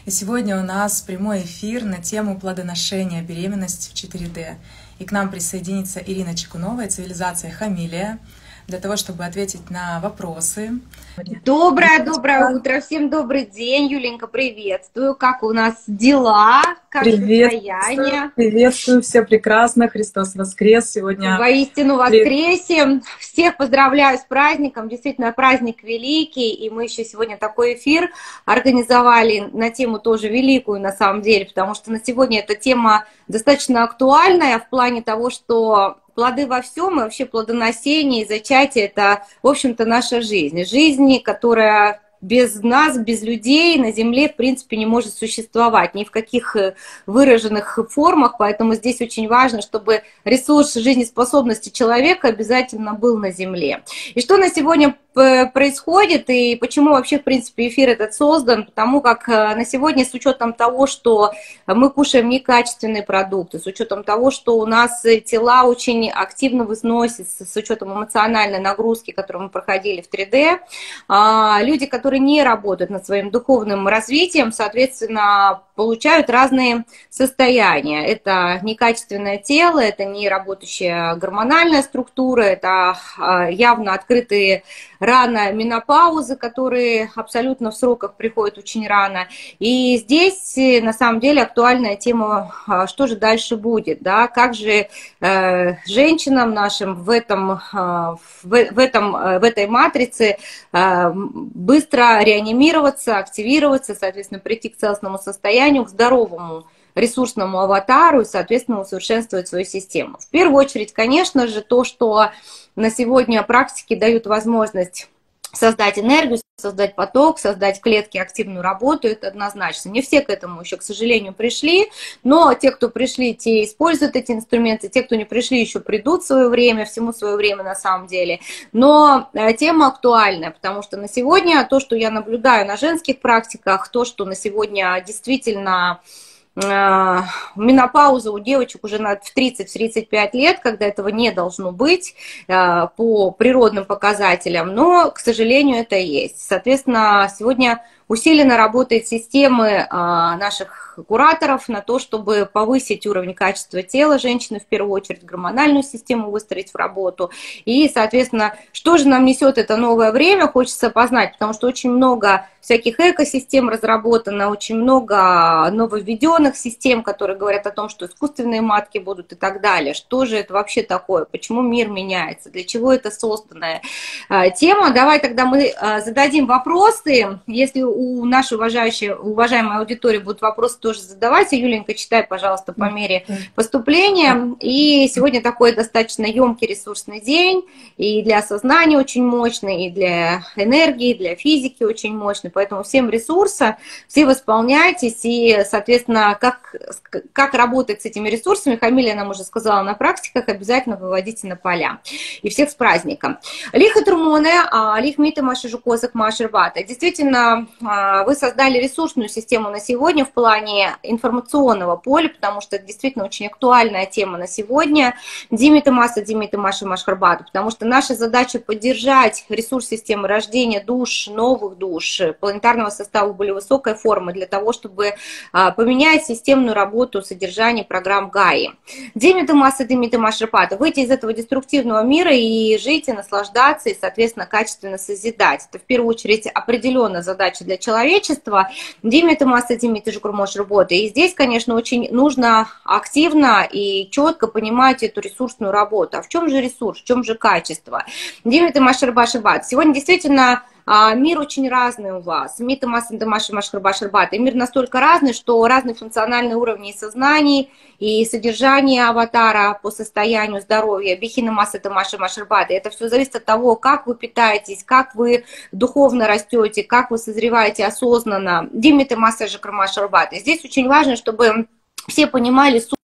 И сегодня у нас прямой эфир на тему плодоношения, беременность в 4D. И к нам присоединится Ирина Чекунова, цивилизация Хамилия, для того, чтобы ответить на вопросы. Доброе утро, всем добрый день, Юленька, приветствую. Как у нас дела? Как состояние? Приветствую, все прекрасно, Христос воскрес сегодня. Воистину воскресе. Всех поздравляю с праздником, действительно праздник великий, и мы еще сегодня такой эфир организовали на тему тоже великую на самом деле, потому что на сегодня эта тема достаточно актуальная в плане того, что плоды во всем, и вообще плодоносение и зачатие – это, в общем-то, наша жизнь. Жизнь, которая без нас, без людей на Земле, в принципе, не может существовать ни в каких выраженных формах, поэтому здесь очень важно, чтобы ресурс жизнеспособности человека обязательно был на Земле. И что на сегодня происходит и почему вообще, в принципе, эфир этот создан? Потому как на сегодня, с учетом того, что мы кушаем некачественные продукты, с учетом того, что у нас тела очень активно возносятся, с учетом эмоциональной нагрузки, которую мы проходили в 3D, люди, которые не работают над своим духовным развитием, соответственно, получают разные состояния. Это некачественное тело, это неработающая гормональная структура, это явно открытые рано менопаузы, которые абсолютно в сроках приходят очень рано. И здесь на самом деле актуальная тема, что же дальше будет, да? Как же женщинам нашим в этой матрице быстро реанимироваться, активироваться, соответственно, прийти к целостному состоянию, к здоровому ресурсному аватару и, соответственно, усовершенствовать свою систему. В первую очередь, конечно же, то, что на сегодня практики дают возможность создать энергию, создать поток, создать в клетке активную работу, это однозначно. Не все к этому еще, к сожалению, пришли, но те, кто пришли, те используют эти инструменты, те, кто не пришли, еще придут в свое время, всему свое время на самом деле. Но тема актуальная, потому что на сегодня то, что я наблюдаю на женских практиках, то, что на сегодня действительно менопауза у девочек уже в 30-35 лет, когда этого не должно быть по природным показателям, но, к сожалению, это есть. Соответственно, сегодня усиленно работает системы наших кураторов на то, чтобы повысить уровень качества тела женщины, в первую очередь гормональную систему выстроить в работу. И, соответственно, что же нам несет это новое время, хочется познать, потому что очень много всяких экосистем разработано, очень много нововведенных систем, которые говорят о том, что искусственные матки будут и так далее. Что же это вообще такое? Почему мир меняется? Для чего это созданная тема? Давай тогда мы зададим вопросы. Если у нашей уважаемой аудитории будут вопросы, тоже задавайте. Юленька, читай, пожалуйста, по мере поступления. И сегодня такой достаточно емкий ресурсный день, и для сознания очень мощный, и для энергии, и для физики очень мощный. Поэтому всем ресурса, все восполняйтесь, и, соответственно, как работать с этими ресурсами, Хамилия нам уже сказала на практиках, обязательно выводите на поля. И всех с праздником. Лиха Турмоне, лих мита Маши Жукозак Маши Рбата. Действительно, вы создали ресурсную систему на сегодня в плане информационного поля, потому что это действительно очень актуальная тема на сегодня. Димита Маса, Димита Маша Машхарбата, потому что наша задача поддержать ресурс системы рождения душ, новых душ, планетарного состава более высокой формы для того, чтобы поменять системную работу содержания программ ГАИ. Димита Маса, Димита Машхарбата, выйти из этого деструктивного мира и жить, и наслаждаться, и, соответственно, качественно созидать. Это в первую очередь определенная задача для человечества. Димита Маса, Димита Жукурмош работы. И здесь, конечно, очень нужно активно и четко понимать эту ресурсную работу. А в чем же ресурс, в чем же качество? Димита Машарбашибат. Сегодня действительно мир очень разный у вас. Мир настолько разный, что разные функциональные уровни сознаний и содержание аватара по состоянию здоровья. Бихина масса это Маша Машарбата. Это все зависит от того, как вы питаетесь, как вы духовно растете, как вы созреваете осознанно. Димита масса Жакармашарбата. Здесь очень важно, чтобы все понимали суть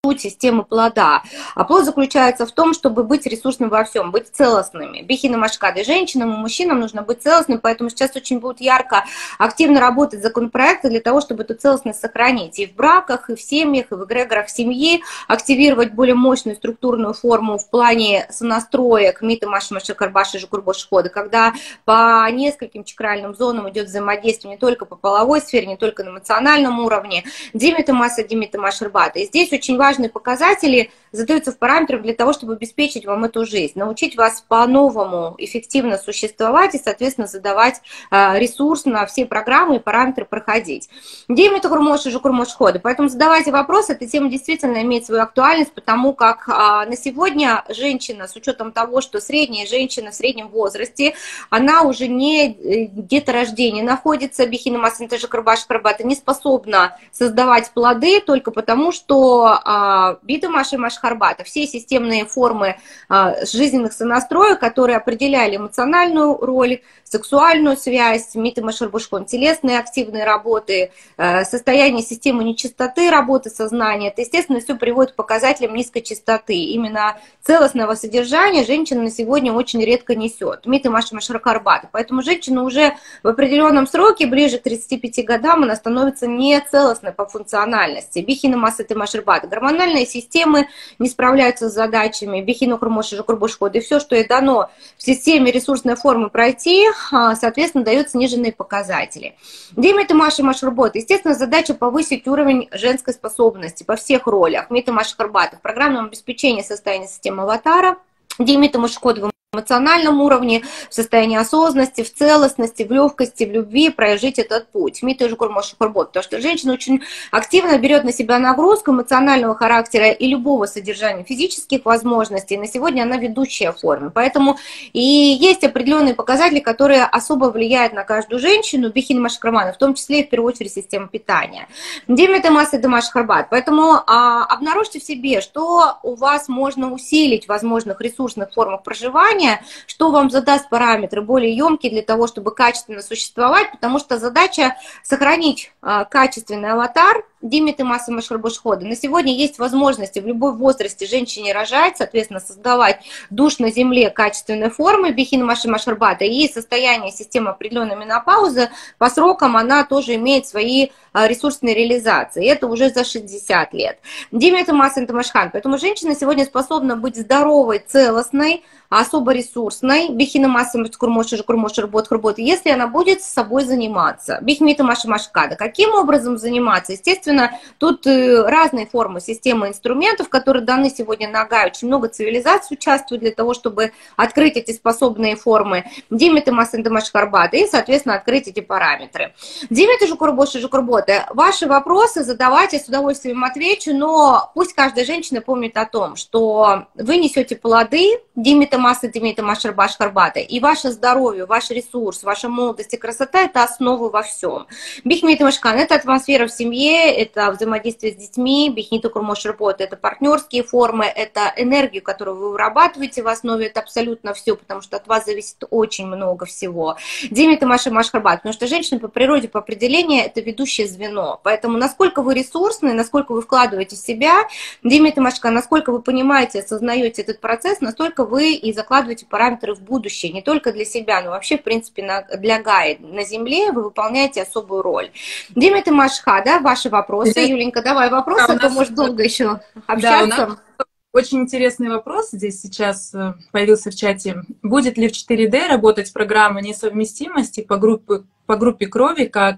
суть системы плода. А плод заключается в том, чтобы быть ресурсным во всем, быть целостными. Бихина Машкада. И женщинам, и мужчинам нужно быть целостным, поэтому сейчас очень будут ярко, активно работать законопроекты для того, чтобы эту целостность сохранить. И в браках, и в семьях, и в эгрегорах семьи, активировать более мощную структурную форму в плане сонастроек, мита Маши Маши Карбаши Жукурбош Хода, когда по нескольким чакральным зонам идет взаимодействие не только по половой сфере, не только на эмоциональном уровне, Димита Машербата. И здесь очень важные показатели задаются в параметрах для того, чтобы обеспечить вам эту жизнь, научить вас по-новому эффективно существовать и, соответственно, задавать ресурс на все программы и параметры проходить. Димита Курмош и Жукурмош Хода. Поэтому задавайте вопросы, эта тема действительно имеет свою актуальность, потому как на сегодня женщина, с учетом того, что средняя женщина в среднем возрасте, она уже не деторождение находится, Бихина Масинта Жукурбаш Карбата, не способна создавать плоды только потому, что Бита Маши Машхарбата, все системные формы жизненных сонастроек, которые определяли эмоциональную роль, сексуальную связь, Мита Машарбушхон, телесные активные работы, состояние системы нечистоты, работы сознания, это, естественно, все приводит к показателям низкой частоты. Именно целостного содержания женщина на сегодня очень редко несет. Мита Маши Машхарбата. Поэтому женщина уже в определенном сроке, ближе к 35 годам, она становится нецелостной по функциональности. Бихина Масыты Машарбата. Гормональные системы не справляются с задачами, Бихину Хурмоши Жукурбушход, и все, что ей дано в системе ресурсной формы пройти, соответственно, дают сниженные показатели. Димита Маши Машрубот. Естественно, задача повысить уровень женской способности по всех ролях. Мита Маши Харбата в программном обеспечении состояния системы аватара. Димита Машкод в эмоциональном уровне, в состоянии осознанности, в целостности, в легкости, в любви прожить этот путь. Мита Жукурмош Харбот. Потому что женщина очень активно берет на себя нагрузку эмоционального характера и любого содержания физических возможностей. На сегодня она ведущая в форме. Поэтому и есть определенные показатели, которые особо влияют на каждую женщину, Бихин Машкармана, в том числе и в первую очередь система питания. Димита Маса Дамаш Харбат. Поэтому обнаружьте в себе, что у вас можно усилить в возможных ресурсных формах проживания, что вам задаст параметры более емкие для того, чтобы качественно существовать, потому что задача сохранить качественный аватар Димиты Масы Машхарбушхода. На сегодня есть возможности в любой возрасте женщине рожать, соответственно, создавать душ на земле качественной формы Бихин Маши Машхарбата, и состояние системы определенной менопаузы по срокам она тоже имеет свои ресурсные реализации. Это уже за 60 лет. Димиты Масы Антамашхан. Поэтому женщина сегодня способна быть здоровой, целостной, особо ресурсной, Бихина Масса Курмоши Жукурмоши Хурбот, если она будет с собой заниматься. Бихмита Маши Машкада. Каким образом заниматься? Естественно, тут разные формы системы инструментов, которые даны сегодня на Гай. Очень много цивилизаций участвует для того, чтобы открыть эти способные формы. Димита Масса Машхарбата и, соответственно, открыть эти параметры. Димита Жукурбоши Жукурбота. Ваши вопросы задавайте, с удовольствием отвечу, но пусть каждая женщина помнит о том, что вы несете плоды, Димита Масса, Димита Машарбаш Харбата, и ваше здоровье, ваш ресурс, ваша молодость и красота – это основа во всем. Бихмита Машкан – это атмосфера в семье, это взаимодействие с детьми, Бихмита Курмош работа – это партнерские формы, это энергию, которую вы вырабатываете в основе, это абсолютно все, потому что от вас зависит очень много всего. Димита Машарбаш Харбата, потому что женщина по природе, по определению – это ведущее звено, поэтому насколько вы ресурсны, насколько вы вкладываете в себя, Димита Машкан, насколько вы понимаете, осознаете этот процесс, настолько вы и закладываете параметры в будущее, не только для себя, но вообще, в принципе, для Гаи. На Земле вы выполняете особую роль. Димита Машха, да, ваши вопросы. Юленька, давай вопросы, а то может долго еще общаться. Да, у нас очень интересный вопрос здесь сейчас появился в чате. Будет ли в 4D работать программа несовместимости по группе крови, как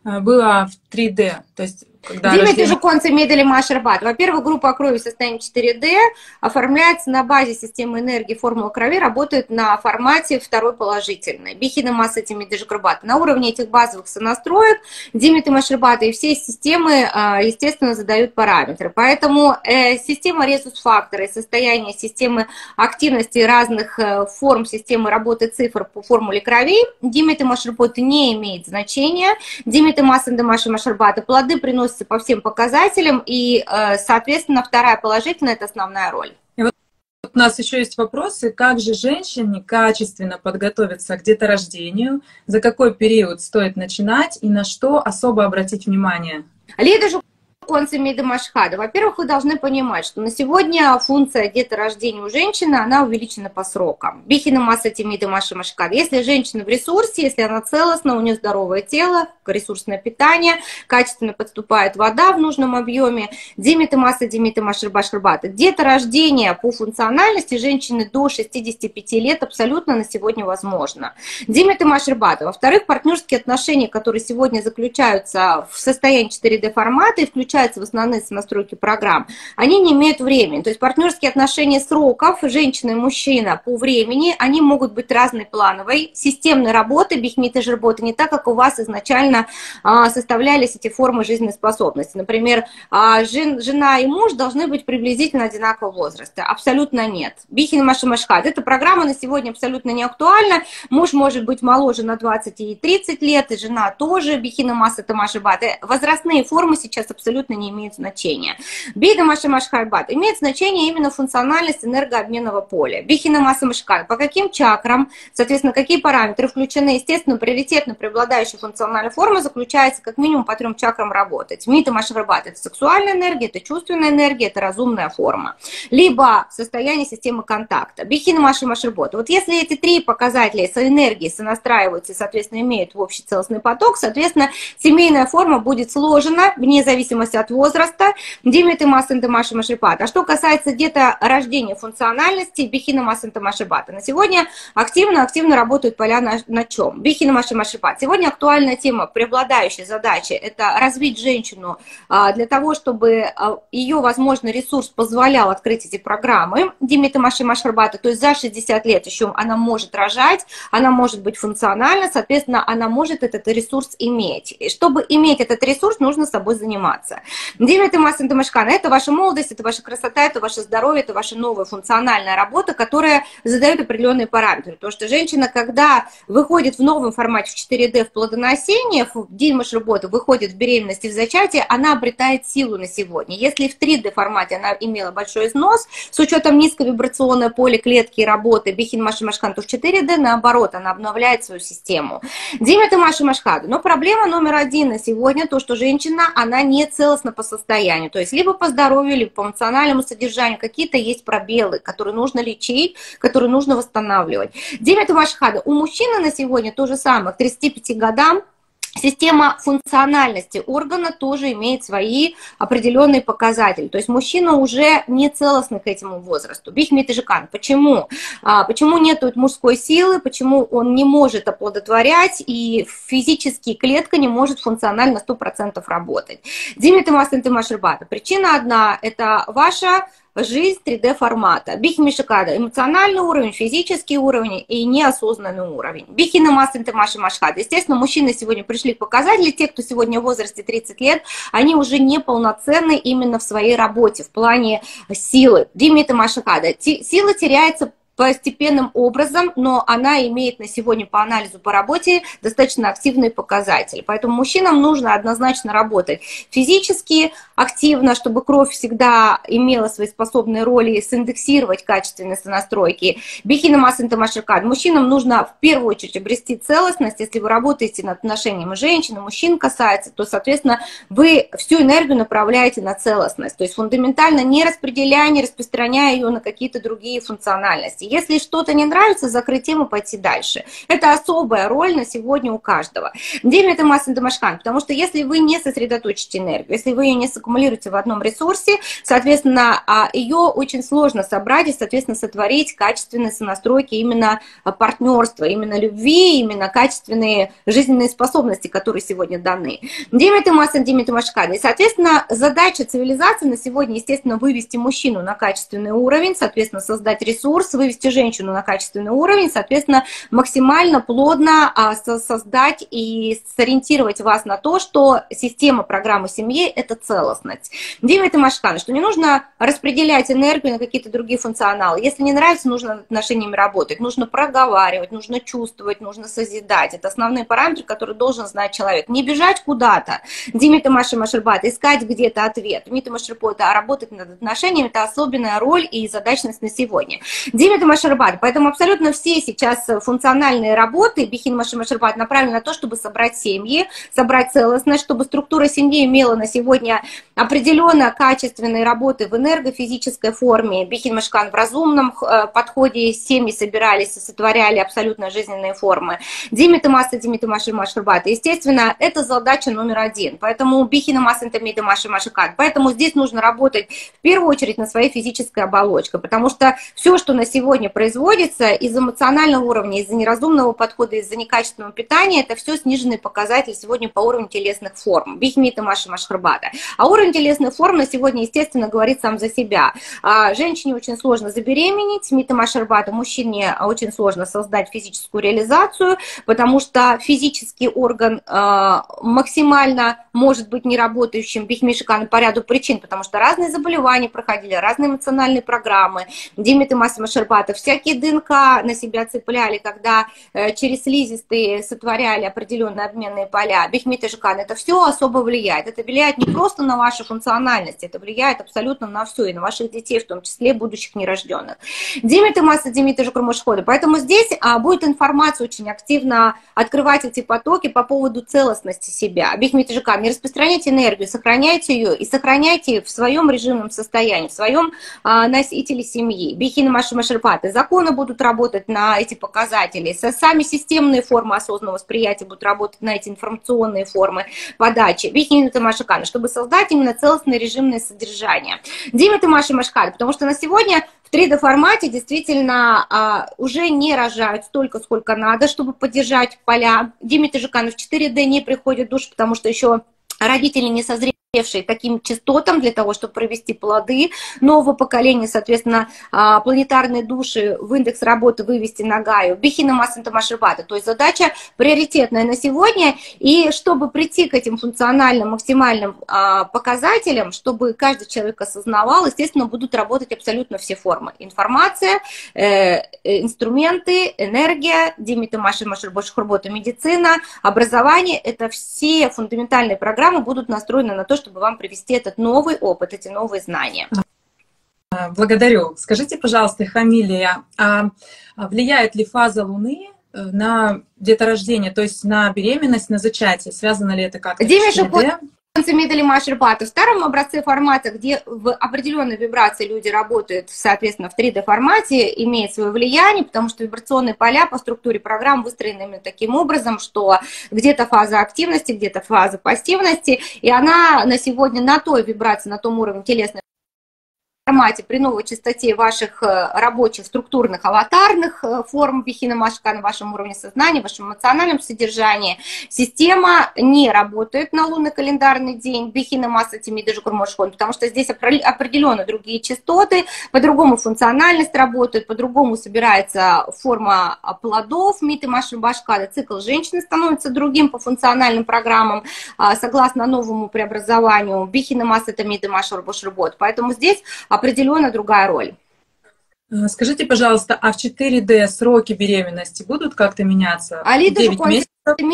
было в 3D? То есть Димита Жуконцы Медали Машербат. Во-первых, группа крови в состоянии 4D оформляется на базе системы энергии, формула крови работает на формате второй положительной. Бихина Масса Димита Жукурбат. На уровне этих базовых сонастроек Димита Машербата и все системы, естественно, задают параметры. Поэтому система резус-фактора и состояние системы активности разных форм системы работы цифр по формуле крови Димита Машербата не имеет значения. Димита Масса Машербата. Плоды приносятся по всем показателям, и, соответственно, вторая положительная – это основная роль. И вот у нас еще есть вопросы. Как же женщине качественно подготовиться к деторождению? За какой период стоит начинать и на что особо обратить внимание? Лида концами Машхада. Во-первых, вы должны понимать, что на сегодня функция деторождения у женщины, она увеличена по срокам. Бихина масса тимида Маши Машхада. Если женщина в ресурсе, если она целостна, у нее здоровое тело, ресурсное питание, качественно подступает вода в нужном объеме, димита масса димита Маши Башрбата. Деторождение по функциональности женщины до 65 лет абсолютно на сегодня возможно. Димита Машрбата. Во-вторых, партнерские отношения, которые сегодня заключаются в состоянии 4D формата и включаются в основные настройки программ, они не имеют времени. То есть партнерские отношения сроков, женщина и мужчина по времени, они могут быть разной плановой, системной работы, бихмиты же работы, не так, как у вас изначально составлялись эти формы жизнеспособности. Например, жена и муж должны быть приблизительно одинакового возраста. Абсолютно нет. Бихин Маши Машхад. Эта программа на сегодня абсолютно не актуальна. Муж может быть моложе на 20 и 30 лет, и жена тоже. Бихина Масса Тамаши Бат. Возрастные формы сейчас абсолютно не имеет значения. Бида Маша Машхайбат имеет значение именно функциональность энергообменного поля. Бихина Масса Машхай. По каким чакрам, соответственно, какие параметры включены? Естественно, приоритетно преобладающая функциональная форма заключается как минимум по 3 чакрам работать. Мита Машхайбат — это сексуальная энергия, это чувственная энергия, это разумная форма. Либо состояние системы контакта. Бихина Маша Машхайбат. Вот если эти 3 показателя с энергией сонастраиваются и, соответственно, имеют в общий целостный поток, соответственно, семейная форма будет сложена вне зависимости от возраста. Димиты Масанта Маши Машипата. А что касается деторождения функциональности, Бихина Масанта Машипата. На сегодня активно работают поля на чем? Бихина Маши Машипат. Сегодня актуальная тема, преобладающая задача — это развить женщину для того, чтобы ее, возможно, ресурс позволял открыть эти программы. Димиты Маши Машипата. То есть за 60 лет еще она может рожать, она может быть функциональна, соответственно, она может этот ресурс иметь. И чтобы иметь этот ресурс, нужно собой заниматься. Димиты Масанта Машкана — это ваша молодость, это ваша красота, это ваше здоровье, это ваша новая функциональная работа, которая задает определенные параметры. Потому что женщина, когда выходит в новом формате в 4D в плодоносение, в Димаш работы, выходит в беременность и в зачатие, она обретает силу на сегодня. Если в 3D формате она имела большой износ, с учетом низковибрационное поле клетки и работы Бихин Маши Машкан, то в 4D наоборот, она обновляет свою систему. Димиты Маши Машхаду. Но проблема номер 1 на сегодня то, что женщина, она не целостна по состоянию, то есть либо по здоровью, либо по эмоциональному содержанию какие-то есть пробелы, которые нужно лечить, которые нужно восстанавливать. Димиты Машхада. У мужчины на сегодня то же самое, к 35 годам система функциональности органа тоже имеет свои определенные показатели. То есть мужчина уже не целостный к этому возрасту. Бихмитежикан. Почему? Почему нет мужской силы? Почему он не может оплодотворять и физически клетка не может функционально 100% работать? Димитамасентимашрбата. Причина одна – это ваша жизнь 3D формата. Бихмишикада. Эмоциональный уровень, физический уровень и неосознанный уровень. Бихина масынты маши машхада. Естественно, мужчины сегодня пришли к показателю. Те, кто сегодня в возрасте 30 лет, они уже неполноценны именно в своей работе, в плане силы. Димита машхада. Сила теряется постепенным образом, но она имеет на сегодня по анализу, по работе достаточно активные показатели. Поэтому мужчинам нужно однозначно работать физически активно, чтобы кровь всегда имела свои способные роли, синдексировать качественные сонастройки. Бихина масынта машикад. Мужчинам нужно в первую очередь обрести целостность. Если вы работаете над отношениями женщин и мужчин касается, то, соответственно, вы всю энергию направляете на целостность. То есть фундаментально не распределяя, не распространяя ее на какие-то другие функциональности. Если что-то не нравится, закрыть тему, пойти дальше. Это особая роль на сегодня у каждого. Димита масынта машкан. Потому что если вы не сосредоточите энергию, если вы ее не саккумулируете в одном ресурсе, соответственно, ее очень сложно собрать и, соответственно, сотворить качественные сонастройки именно партнерства, именно любви, именно качественные жизненные способности, которые сегодня даны. Димита масынта, димита машкан. И, соответственно, задача цивилизации на сегодня, естественно, вывести мужчину на качественный уровень, соответственно, создать ресурс, вывести женщину на качественный уровень, соответственно, максимально плотно создать и сориентировать вас на то, что система программы семьи – это целостность. Димита машкан, что не нужно распределять энергию на какие-то другие функционалы. Если не нравится, нужно над отношениями работать, нужно проговаривать, нужно чувствовать, нужно созидать. Это основные параметры, которые должен знать человек. Не бежать куда-то. Димита маши машербата, искать где-то ответ. Димита машерпота, а работать над отношениями – это особенная роль и задачность на сегодня. Димита Машарбат. Поэтому абсолютно все сейчас функциональные работы Бихин Машарбат направлены на то, чтобы собрать семьи, собрать целостность, чтобы структура семьи имела на сегодня определенно качественные работы в энергофизической форме. Бихин Машкан в разумном подходе, семьи собирались и сотворяли абсолютно жизненные формы. Димиты Маса, Димиты Машарбат. Естественно, это задача номер один. Поэтому Бихина Маса, Димиты Машарбат. Поэтому здесь нужно работать в первую очередь на своей физической оболочке, потому что все, что на сегодня производится из эмоционального уровня, из-за неразумного подхода, из-за некачественного питания, это все сниженные показатели сегодня по уровню телесных форм. Бихмита Машарбата. А уровень телесных форм на сегодня, естественно, говорит сам за себя. Женщине очень сложно забеременеть, Мита Машарбата, мужчине очень сложно создать физическую реализацию, потому что физический орган максимально может быть неработающим Бихмишикан по ряду причин, потому что разные заболевания проходили, разные эмоциональные программы. Димиты Маса Машарбата всякие ДНК на себя цепляли, когда через слизистые сотворяли определенные обменные поля. Бихмиты Жикан, это все особо влияет. Это влияет не просто на вашу функциональность, это влияет абсолютно на все, и на ваших детей, в том числе будущих нерожденных. Димиты Маса, Димиты Жукурмушхода. Поэтому здесь будет информация очень активно открывать эти потоки по поводу целостности себя. Бихмиты Жикан, не распространяйте энергию, сохраняйте ее и сохраняйте в своем режимном состоянии, в своем носителе семьи. Бихина Машарбата. Законы будут работать на эти показатели. Сами системные формы осознанного восприятия будут работать на эти информационные формы подачи. Бихина Машакана, чтобы создать именно целостное режимное содержание. Дима Машкан, потому что на сегодня в 3D формате действительно уже не рожают столько, сколько надо, чтобы поддержать поля. Диме Жиканов в 4D не приходит в душ, потому что еще родители не созревшие таким частотам для того, чтобы провести плоды нового поколения, соответственно, планетарные души в индекс работы вывести на Гаю, Бихина Масанта Машарбата. То есть задача приоритетная на сегодня, и чтобы прийти к этим функциональным максимальным показателям, чтобы каждый человек осознавал, естественно, будут работать абсолютно все формы. Информация, инструменты, энергия, Димита Машарбата, медицина, образование, это все фундаментальные программы будут настроены на то, чтобы вам привести этот новый опыт, эти новые знания. Благодарю. Скажите, пожалуйста, Хамилия, влияет ли фаза Луны на деторождение, то есть на беременность, на зачатие? Связано ли это как-то с 4D? В старом образце формата, где в определенной вибрации люди работают, соответственно, в 3D формате, имеет свое влияние, потому что вибрационные поля по структуре программ выстроены именно таким образом, что где-то фаза активности, где-то фаза пассивности, и она на сегодня на той вибрации, на том уровне телесной формате, при новой частоте ваших рабочих структурных аватарных форм Бихина Машка на вашем уровне сознания, вашем эмоциональном содержании, система не работает на лунный календарный день Бихина Маса Тимида Жукурмошхон, потому что здесь определенно другие частоты, по-другому функциональность работает, по-другому собирается форма плодов Миты Маши Башкада, цикл женщины становится другим по функциональным программам, согласно новому преобразованию Бихина Маса Тимида Маши Башрубот. Поэтому здесь определенно другая роль. Скажите, пожалуйста, а в 4D сроки беременности будут как-то меняться? 9 месяцев?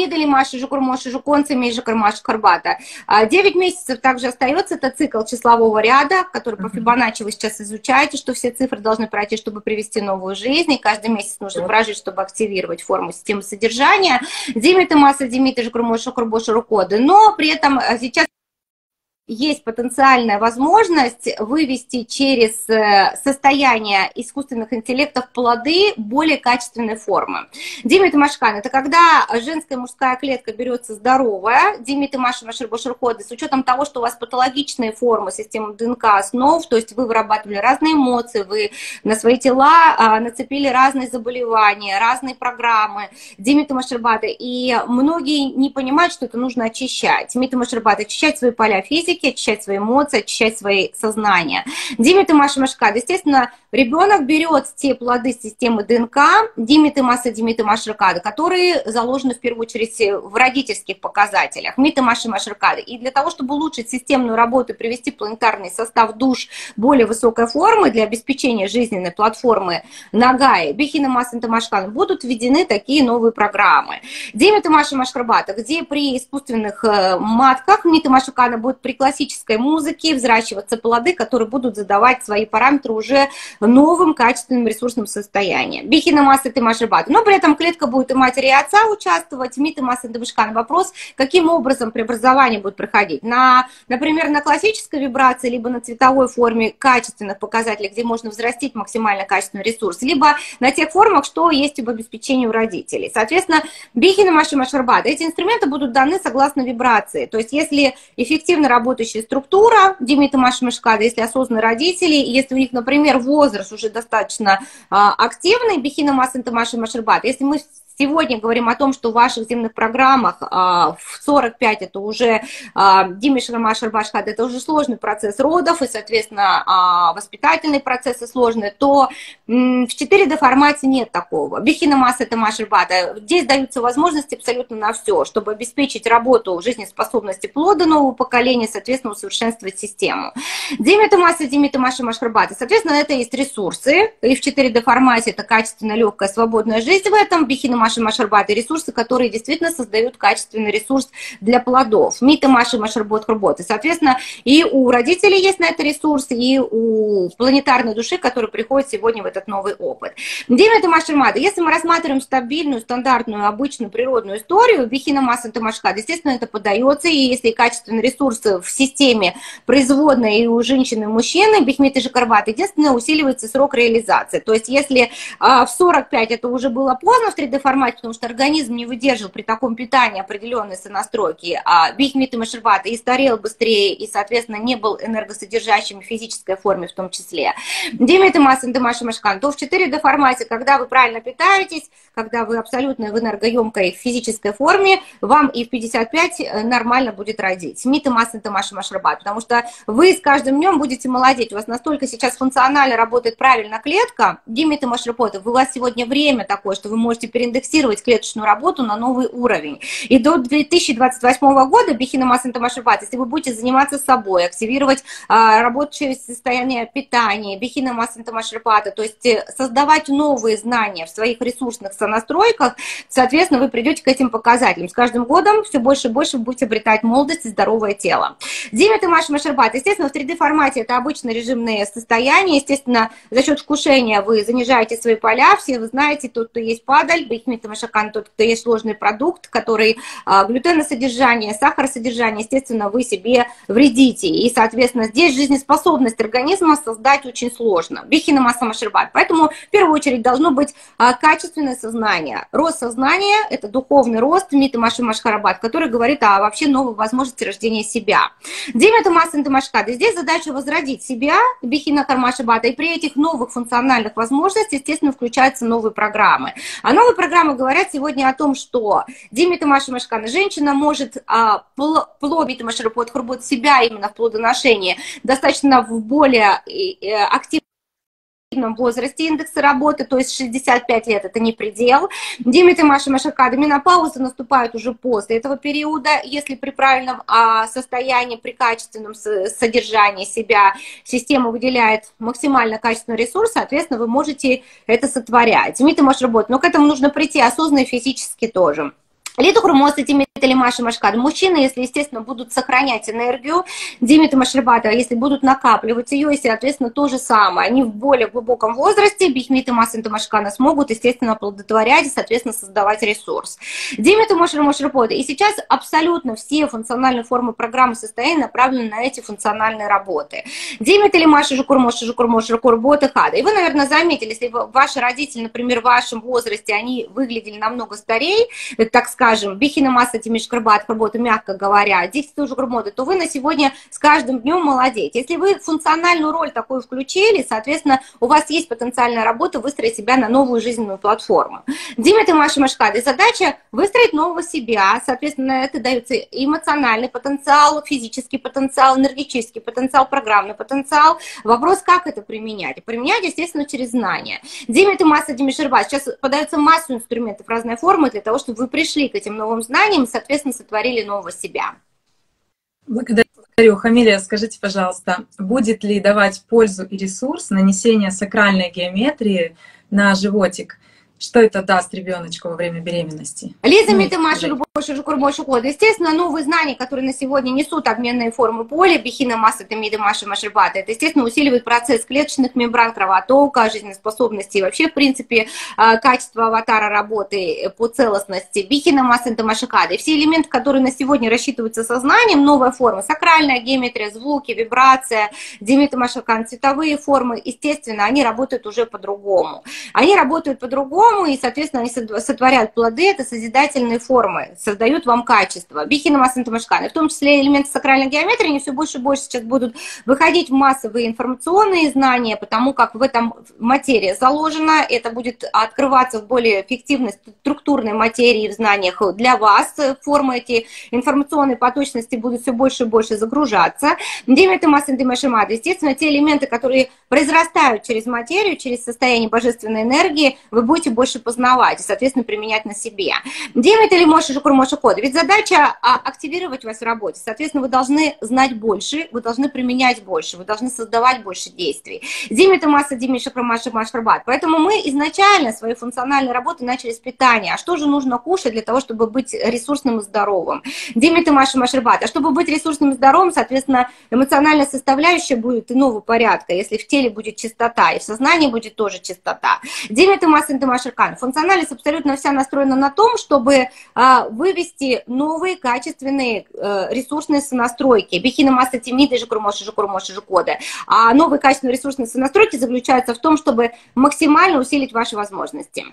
9 месяцев также остается, это цикл числового ряда, который по Фибоначчи вы сейчас изучаете, что все цифры должны пройти, чтобы привести новую жизнь, и каждый месяц нужно прожить, чтобы активировать форму системы содержания. Димиты масса, Димиты Жукурмоши, Курбоши, Рукоды. Но при этом сейчас есть потенциальная возможность вывести через состояние искусственных интеллектов плоды более качественной формы. Димиты Машкан – это когда женская и мужская клетка берется здоровая, Димиты Машарбошерходы, с учетом того, что у вас патологичные формы системы ДНК основ, то есть вы вырабатывали разные эмоции, вы на свои тела нацепили разные заболевания, разные программы, Димиты Машарбата, и многие не понимают, что это нужно очищать. Димиты Машарбата – очищать свои поля физики, очищать свои эмоции, очищать свои сознания. Димиты Маша Машкада, естественно, ребенок берет те плоды системы ДНК, Димиты Маса, Димиты Машракада, которые заложены в первую очередь в родительских показателях, Миты Маши Машракада. И для того, чтобы улучшить системную работу и привести планетарный состав душ более высокой формы для обеспечения жизненной платформы Нагай, Бихина Маса Тамашкан, будут введены такие новые программы. Димиты Маши Машрабата, где при искусственных матках Миты Машакана будет прикладывать классической музыки взращиваться плоды, которые будут задавать свои параметры уже новым качественным ресурсным состоянием. Бихина масса тимашербат. Но при этом клетка будет и матери, и отца участвовать. Миты масса дымышкан. Вопрос, каким образом преобразование будет проходить. Например, на классической вибрации, либо на цветовой форме качественных показателей, где можно взрастить максимально качественный ресурс, либо на тех формах, что есть в обеспечении у родителей. Соответственно, бихина масса машербат. Эти инструменты будут даны согласно вибрации. То есть, если эффективно работающая структура, димита масса машкада, если осознанные родители, если у них, например, возраст уже достаточно активный, бихина масса машербат. Если мы сегодня говорим о том, что в ваших земных программах в 45 это уже димишрамашарбашхад, это уже сложный процесс родов и, соответственно, воспитательные процессы сложные, то в 4D формате нет такого. Бихина масса это машарбата. Здесь даются возможности абсолютно на все, чтобы обеспечить работу жизнеспособности плода нового поколения, соответственно, усовершенствовать систему. Димита масса, димита маша машарбата. Соответственно, это есть ресурсы, и в 4D формате это качественная, легкая, свободная жизнь в этом. Бихина маши машарбаты, ресурсы, которые действительно создают качественный ресурс для плодов. Мита маши машарбот работы. Соответственно, и у родителей есть на это ресурс, и у планетарной души, которая приходит сегодня в этот новый опыт. Димита машармада. Если мы рассматриваем стабильную, стандартную, обычную природную историю, бихина масса тамашкад, естественно, это подается, и если качественный ресурс в системе производной и у женщины, и у мужчины, бихмиты же карбат, единственное, усиливается срок реализации. То есть, если в 45 это уже было поздно в 3D формате, потому что организм не выдерживал при таком питании определенной сонастройки, бихмиты машербата и старел быстрее, и, соответственно, не был энергосодержащим в физической форме в том числе. Димиты масса дымаши машкан, то в 4D формате, когда вы правильно питаетесь, когда вы абсолютно в энергоемкой физической форме, вам и в 55 нормально будет родить. Миты масса дымаши машербат, потому что вы с каждым днем будете молодеть, у вас настолько сейчас функционально работает правильно клетка, димиты машербата, у вас сегодня время такое, что вы можете переиндексировать клеточную работу на новый уровень. И до 2028 года бихина масса тамашербат, если вы будете заниматься собой, активировать рабочее состояние питания, бихина масса тамашербата, то есть создавать новые знания в своих ресурсных сонастройках, соответственно, вы придете к этим показателям. С каждым годом все больше и больше вы будете обретать молодость и здоровое тело. Димита масса машербат, естественно, в 3D формате это обычно режимные состояния, естественно, за счет вкушения вы занижаете свои поля, все вы знаете, тот, кто есть падаль, машакан, тот, кто есть сложный продукт, который глютеносодержание, сахаросодержание, естественно, вы себе вредите. И, соответственно, здесь жизнеспособность организма создать очень сложно. Бихина масса машербат. Поэтому, в первую очередь, должно быть качественное сознание. Рост сознания – это духовный рост, мита маши машхарабат, который говорит о вообще новой возможности рождения себя. Димита масса интамашкад. И здесь задача возродить себя, бихина хармашабата, и при этих новых функциональных возможностях, естественно, включаются новые программы. А новые программы говорят сегодня о том, что димита маша машкана, женщина может плодить машарапот хурбот себя именно в плодоношении достаточно в более активном возрасте индекса работы, то есть 65 лет это не предел. Димиты маша машакада, менопауза наступает уже после этого периода, если при правильном состоянии, при качественном содержании себя система выделяет максимально качественный ресурс, соответственно, вы можете это сотворять. Димиты маша работать, но к этому нужно прийти осознанно и физически тоже. Литу хурмосы, димиты маши машкад. Мужчины, если, естественно, будут сохранять энергию, димиты машрабата, если будут накапливать ее, и, соответственно, то же самое. Они в более глубоком возрасте, бихмиты массы машкана, смогут, естественно, оплодотворять и, соответственно, создавать ресурс. Димиты машрабата. И сейчас абсолютно все функциональные формы программы состояния направлены на эти функциональные работы. Димиты ли маши жукурмош, жукурботы хада. И вы, наверное, заметили, если ваши родители, например, в вашем возрасте, они выглядели намного старее, так скажем, бихина масса тимишкарбат, работа, мягко говоря, 10 уже гурмоты, то вы на сегодня с каждым днем молодеете. Если вы функциональную роль такую включили, соответственно, у вас есть потенциальная работа выстроить себя на новую жизненную платформу. Димиты маши машкады. Задача выстроить нового себя, соответственно, это дается эмоциональный потенциал, физический потенциал, энергетический потенциал, программный потенциал. Вопрос, как это применять? Применять, естественно, через знания. Димиты масса димишербат. Сейчас подается массу инструментов разной формы для того, чтобы вы пришли к этим новым знаниям и, соответственно, сотворили нового себя. Благодарю. Хамилия, скажите, пожалуйста, будет ли давать пользу и ресурс нанесение сакральной геометрии на животик? Что это даст ребеночку во время беременности? Лиза, Маша, любовь. Естественно, новые знания, которые на сегодня несут обменные формы поля, бихина, масса, тамида, маша, машербата, это, естественно, усиливает процесс клеточных мембран, кровотока, жизнеспособности и вообще, в принципе, качество аватара работы по целостности. Бихина, масса, тамашикада. И все элементы, которые на сегодня рассчитываются сознанием, новая форма, сакральная геометрия, звуки, вибрация, димита, машакан, цветовые формы, естественно, они работают уже по-другому. Они работают по-другому, и, соответственно, они сотворяют плоды, это созидательные формы, создают вам качество. Бихина, масса, тамашкан, в том числе элементы сакральной геометрии, они все больше и больше сейчас будут выходить в массовые информационные знания, потому как в этом материя заложена, это будет открываться в более эффективной структурной материи в знаниях для вас, формы эти информационной поточности будут все больше и больше загружаться. Димита, масса, тамашимада, естественно, те элементы, которые произрастают через материю, через состояние божественной энергии, вы будете больше познавать и, соответственно, применять на себе. Димита или Моша Шукур Моша Кода. Ведь задача активировать вас в работе. Соответственно, вы должны знать больше, вы должны применять больше, вы должны создавать больше действий. Димита масса, Димиша Промаша Машрабат. Поэтому мы изначально свои функциональные работы начали с питания. А что же нужно кушать для того, чтобы быть ресурсным и здоровым? Димита Маша Машрабат. А чтобы быть ресурсным и здоровым, соответственно, эмоциональная составляющая будет иного порядка, если в теле будет чистота, и в сознании будет тоже чистота. Димита масса Машракан. Функциональность абсолютно вся настроена на том, чтобы вывести новые качественные ресурсные сонастройки. Бихина масса тимиды жукурмоши жукода. А новые качественные ресурсные сонастройки заключаются в том, чтобы максимально усилить ваши возможности.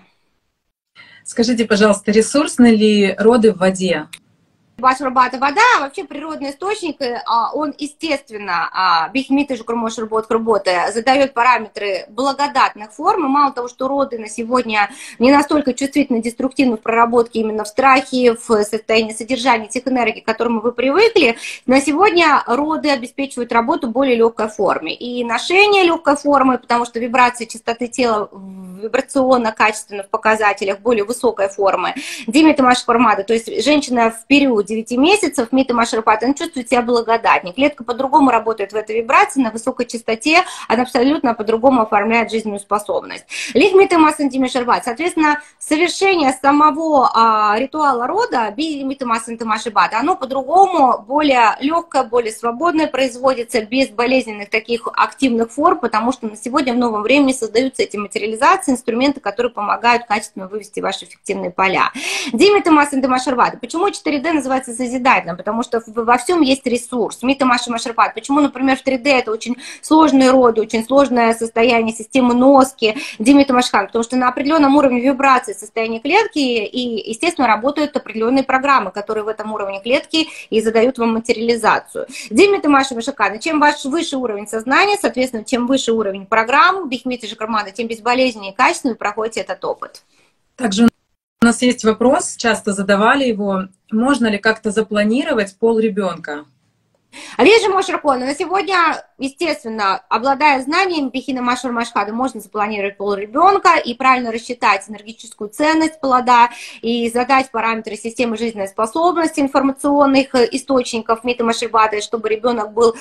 Скажите, пожалуйста, ресурсны ли роды в воде? Башрабата вода, вообще природный источник, он, естественно, бихмиты же работа задает параметры благодатных форм, и мало того, что роды на сегодня не настолько чувствительны, деструктивны в проработке именно в страхе, в состоянии содержания тех энергий, к которым вы привыкли, на сегодня роды обеспечивают работу в более легкой форме. И ношение легкой формы, потому что вибрации частоты тела вибрационно-качественно в показателях более высокой формы. Димита Машпармада, то есть женщина в период 9 месяцев, Мита Машрапата, она чувствует себя благодатней. Клетка по-другому работает в этой вибрации, на высокой частоте, она абсолютно по-другому оформляет жизненную способность. Лих Мита Масантимишарбат, соответственно, совершение самого ритуала рода, Би Мита Масантимашибат, оно по-другому, более легкое, более свободное производится, без болезненных таких активных форм, потому что на сегодня в новом времени создаются эти материализации, инструменты, которые помогают качественно вывести ваши эффективные поля. Димита Масантимашарбат. Почему 4D называется созидательным? Потому что во всем есть ресурс. Мита Маша Машарбат. Почему, например, в 3D это очень сложные роды, очень сложное состояние системы носки, Димита Машхан? Потому что на определенном уровне вибрации состояния клетки и, естественно, работают определенные программы, которые в этом уровне клетки и задают вам материализацию. Димита Маша Машакана. Чем ваш выше уровень сознания, соответственно, чем выше уровень программ, Бихмита Жакармада, тем безболезненнее и качественно вы проходите этот опыт. Также у нас есть вопрос, часто задавали его, можно ли как-то запланировать пол ребенка? Олежа Мошракона, на сегодня, естественно, обладая знаниями Бихина Машур Машхада, можно запланировать пол ребенка и правильно рассчитать энергетическую ценность плода и задать параметры системы жизненной способности информационных источников Мита Маширбата, чтобы ребенок был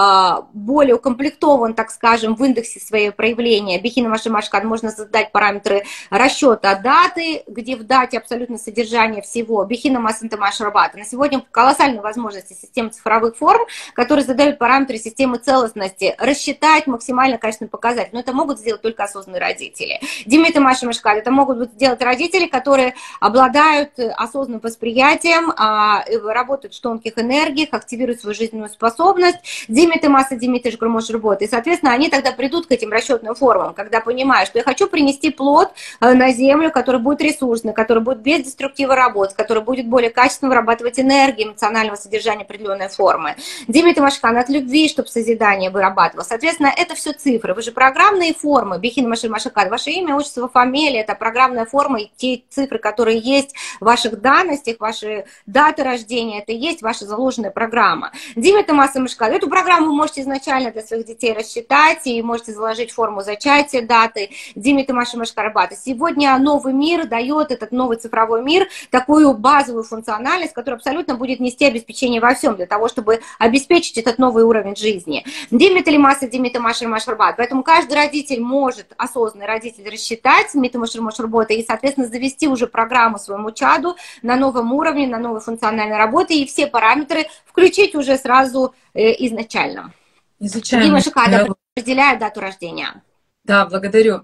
более укомплектован, так скажем, в индексе своего проявления. Бихина Машур Машхада можно задать параметры расчета даты, где в дате абсолютно содержание всего. Бихина Масанта Маширбата. На сегодня колоссальные возможности системы цифровых форм, которые задают параметры системы целостности, рассчитать максимально качественный показатель. Но это могут сделать только осознанные родители. Димита Маша Машкаль, это могут сделать родители, которые обладают осознанным восприятием, работают в тонких энергиях, активируют свою жизненную способность. Димита Масса, Димита Жгурмош работы. И, соответственно, они тогда придут к этим расчетным формам, когда понимают, что я хочу принести плод на землю, который будет ресурсный, который будет без деструктива работать, который будет более качественно вырабатывать энергию эмоционального содержания определенной формы. Димита Машхан, от любви, чтобы созидание вырабатывалось. Соответственно, это все цифры. Вы же программные формы. Бихин Машин Машакад. Ваше имя, отчество, фамилия, это программная форма. И те цифры, которые есть в ваших данностях, ваши даты рождения, это и есть ваша заложенная программа. Димита Масса Машкад. Эту программу вы можете изначально для своих детей рассчитать и можете заложить форму зачатия, даты. Димита Маша Машкарбата. Сегодня новый мир дает, этот новый цифровой мир, такую базовую функциональность, которая абсолютно будет нести обеспечение во всем, для того, чтобы обеспечить этот новый уровень жизни. Димитали Маса, Димита Машер Машербат. Поэтому каждый родитель может, осознанный родитель, рассчитать Димита Машер Машербота и, соответственно, завести уже программу своему чаду на новом уровне, на новой функциональной работе и все параметры включить уже сразу изначально. Изучаем. Дима Шикада определяет дату рождения. Да, благодарю.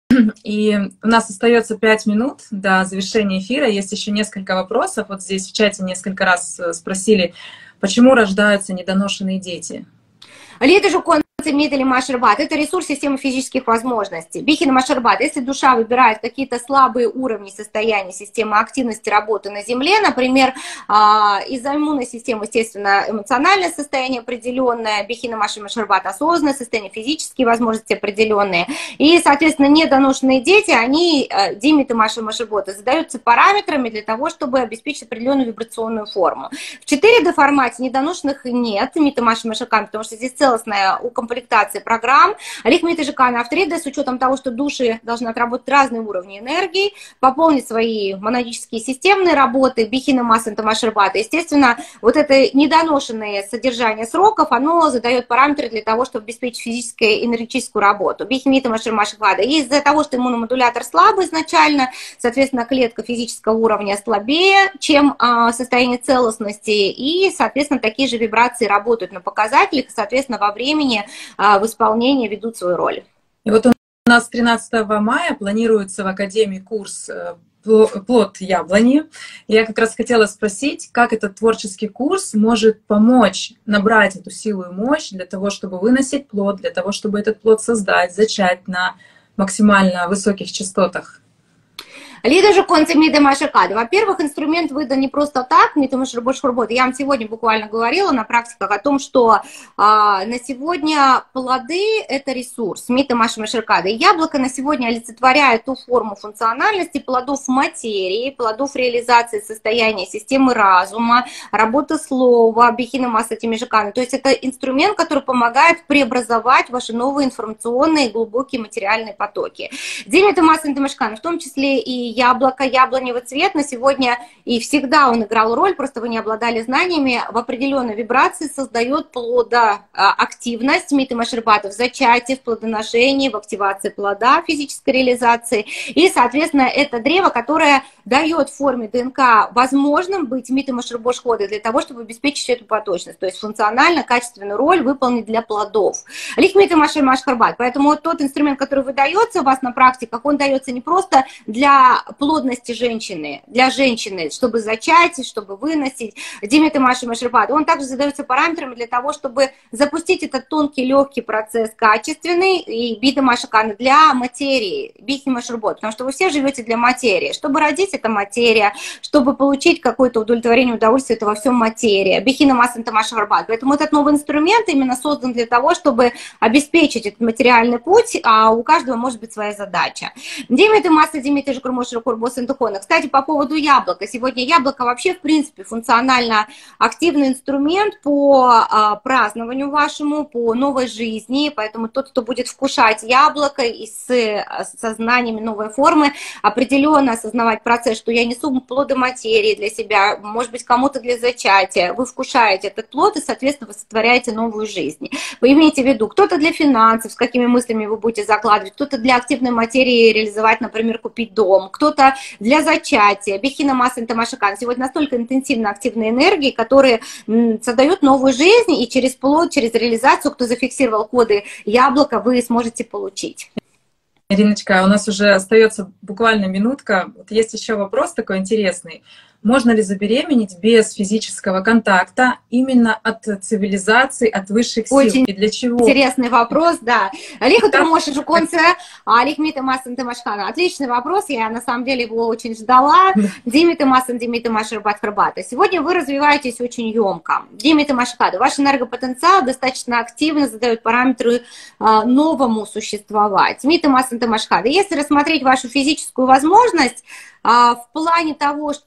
И у нас остается 5 минут до завершения эфира. Есть еще несколько вопросов. Вот здесь в чате несколько раз спросили, почему рождаются недоношенные дети. Лида Жукон, Мидали Машербат. Это ресурс системы физических возможностей. Бихина Машербат. Если душа выбирает какие-то слабые уровни состояния системы активности работы на Земле, например, из-за иммунной системы, естественно, эмоциональное состояние определенное, Бихина Машербат, осознанное состояние, физические возможности определенные. И, соответственно, недоношенные дети, они, Димит и Машербота, задаются параметрами для того, чтобы обеспечить определенную вибрационную форму. В 4D формате недоношенных нет, Мита Машеркан, потому что здесь целостная укомплектация программ. Алихмит и Жикана в 3D с учетом того, что души должны отработать разные уровни энергии, пополнить свои монадические системные работы, Бихина Масса Машербата. Естественно, вот это недоношенное содержание сроков, оно задает параметры для того, чтобы обеспечить физическую и энергетическую работу. Бихимита Машербата. Из-за того, что иммуномодулятор слабый изначально, соответственно, клетка физического уровня слабее, чем состояние целостности, и, соответственно, такие же вибрации работают на показателях, и, соответственно, во времени в исполнении ведут свою роль. И вот у нас 13 мая планируется в Академии курс «Плод яблони». Я как раз хотела спросить, как этот творческий курс может помочь набрать эту силу и мощь для того, чтобы выносить плод, для того, чтобы этот плод создать, зачать на максимально высоких частотах. Лида же конце Мида Машакада. Во-первых, инструмент выдан не просто так, Мида Машарбота. Я вам сегодня буквально говорила на практиках о том, что на сегодня плоды – это ресурс, Мида Машакада. И яблоко на сегодня олицетворяет ту форму функциональности плодов материи, плодов реализации состояния системы разума, работы слова, бихина масса тимишакана. То есть это инструмент, который помогает преобразовать ваши новые информационные глубокие материальные потоки. Димита масса тимишакана, в том числе и яблоко, яблоневый цвет на сегодня и всегда он играл роль, просто вы не обладали знаниями, в определенной вибрации создает плодоактивность Миты Машербата в зачатии, в плодоношении, в активации плода, физической реализации. И, соответственно, это древо, которое дает в форме ДНК возможным быть Миты Машербошходой для того, чтобы обеспечить эту поточность, то есть функционально, качественную роль выполнить для плодов. Лих Миты Машербат. Поэтому вот тот инструмент, который выдается у вас на практиках, он дается не просто для плодности женщины, для женщины, чтобы зачать, чтобы выносить. Димита Машербат. Он также задается параметрами для того, чтобы запустить этот тонкий, легкий процесс качественный и бида Машакана для материи, бихи Машербот, потому что вы все живете для материи. Чтобы родить, это материя, чтобы получить какое-то удовлетворение, удовольствие, это во всем материя. Бихина Масанта Машербат. Поэтому этот новый инструмент именно создан для того, чтобы обеспечить этот материальный путь, а у каждого может быть своя задача. Димита Масса, Димита Жукурмош, Кстати, по поводу яблока. Сегодня яблоко вообще, в принципе, функционально активный инструмент по празднованию вашему, по новой жизни. Поэтому тот, кто будет вкушать яблоко и со знаниями новой формы, определенно осознавать процесс, что я несу плоды материи для себя, может быть, кому-то для зачатия. Вы вкушаете этот плод и, соответственно, вы сотворяете новую жизнь. Вы имеете в виду, кто-то для финансов, с какими мыслями вы будете закладывать, кто-то для активной материи реализовать, например, купить дом, кто-то для зачатия, бихина масса тамашакан. Сегодня настолько интенсивно активные энергии, которые создают новую жизнь, и через плод, через реализацию, кто зафиксировал коды яблока, вы сможете получить. Ириночка, у нас уже остается буквально минутка. Вот есть еще вопрос такой интересный. Можно ли забеременеть без физического контакта именно от цивилизации, от высших сил? Очень и для чего? Интересный вопрос, да. Олег Трамоши Жуконце, Олег Мита Масан Тамашкана. Отличный вопрос, я на самом деле его очень ждала. Димита Масан, Димита Машербат Харбата. Сегодня вы развиваетесь очень емко. Димита Машкада, ваш энергопотенциал достаточно активно задает параметры новому существовать. Мита Масан Тамашкада. Если рассмотреть вашу физическую возможность, в плане того, что есть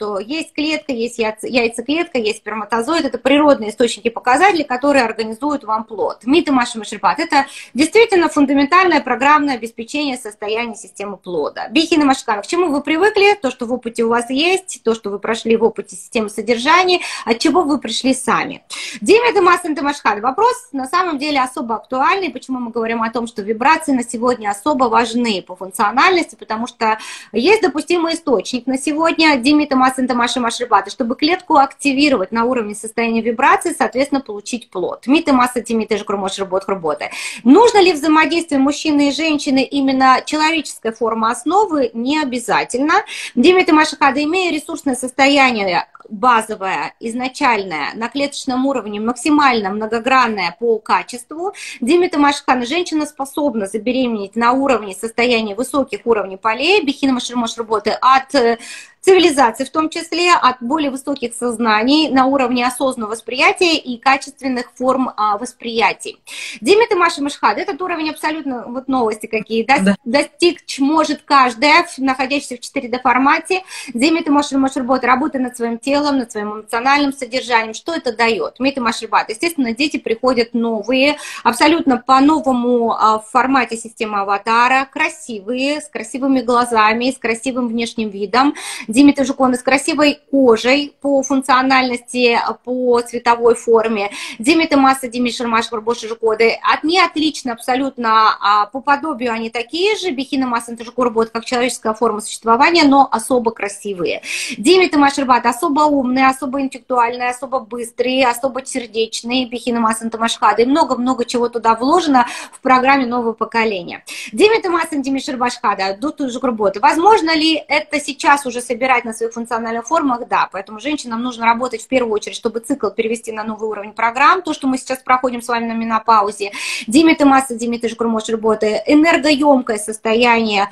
есть клетка, есть яйцеклетка, есть сперматозоид. Это природные источники показателей, которые организуют вам плод. МИТ и Маша Машербат – это действительно фундаментальное программное обеспечение состояния системы плода. Бихина Машкана, к чему вы привыкли, то, что в опыте у вас есть, то, что вы прошли в опыте системы содержания, от чего вы пришли сами. Димит и Масан Тамашхан. Вопрос на самом деле особо актуальный. Почему мы говорим о том, что вибрации на сегодня особо важны по функциональности, потому что есть допустимый источник на сегодня Димит и Масан Тамаши Машербат, чтобы клетку активировать на уровне состояния вибрации, соответственно, получить плод. Мит и Маса Тимит и Жкрумош работы. Нужно ли взаимодействие мужчины и женщины именно человеческая форма основы? Не обязательно. Димит и Машербат, имея ресурсное состояние базовое, изначальное, на клеточном уровне, максимально многогранное по качеству, Димит и Машхан, женщина способна забеременеть на уровне состояния высоких уровней полей, Бихина Машермош работы от цивилизации, в том числе от более высоких сознаний на уровне осознанного восприятия и качественных форм восприятий. Димит и Маша Машхад, этот уровень абсолютно, вот новости какие, достичь может каждая, находящаяся в 4D формате. Димит и Маша Машербот, работа над своим телом, над своим эмоциональным содержанием. Что это дает? Димит и Машербот, естественно, дети приходят новые, абсолютно по-новому в формате системы аватара, красивые, с красивыми глазами, с красивым внешним видом. Димит и Жукон с красивой кожей по функциональности, по цветовой форме. Димит и Масса, Димит Шермаш, Барбоши Жукоды. Они отлично абсолютно по подобию они такие же. Бихина Масса Жукурбот, как человеческая форма существования, но особо красивые. Димит и Машербат особо умные, особо интеллектуальные, особо быстрые, особо сердечные. Бихина Масса Тамашхада. И много-много чего туда вложено в программе нового поколения. Димит и Масса Димит Шербашхада, Дуту Жукурбот. Возможно ли это сейчас уже собирать на своих функциональных формах? Да, поэтому женщинам нужно работать в первую очередь, чтобы цикл перевести на новый уровень программ, то, что мы сейчас проходим с вами на менопаузе. Димит и Масса, Димит и Жукурмош работы. Энергоемкое состояние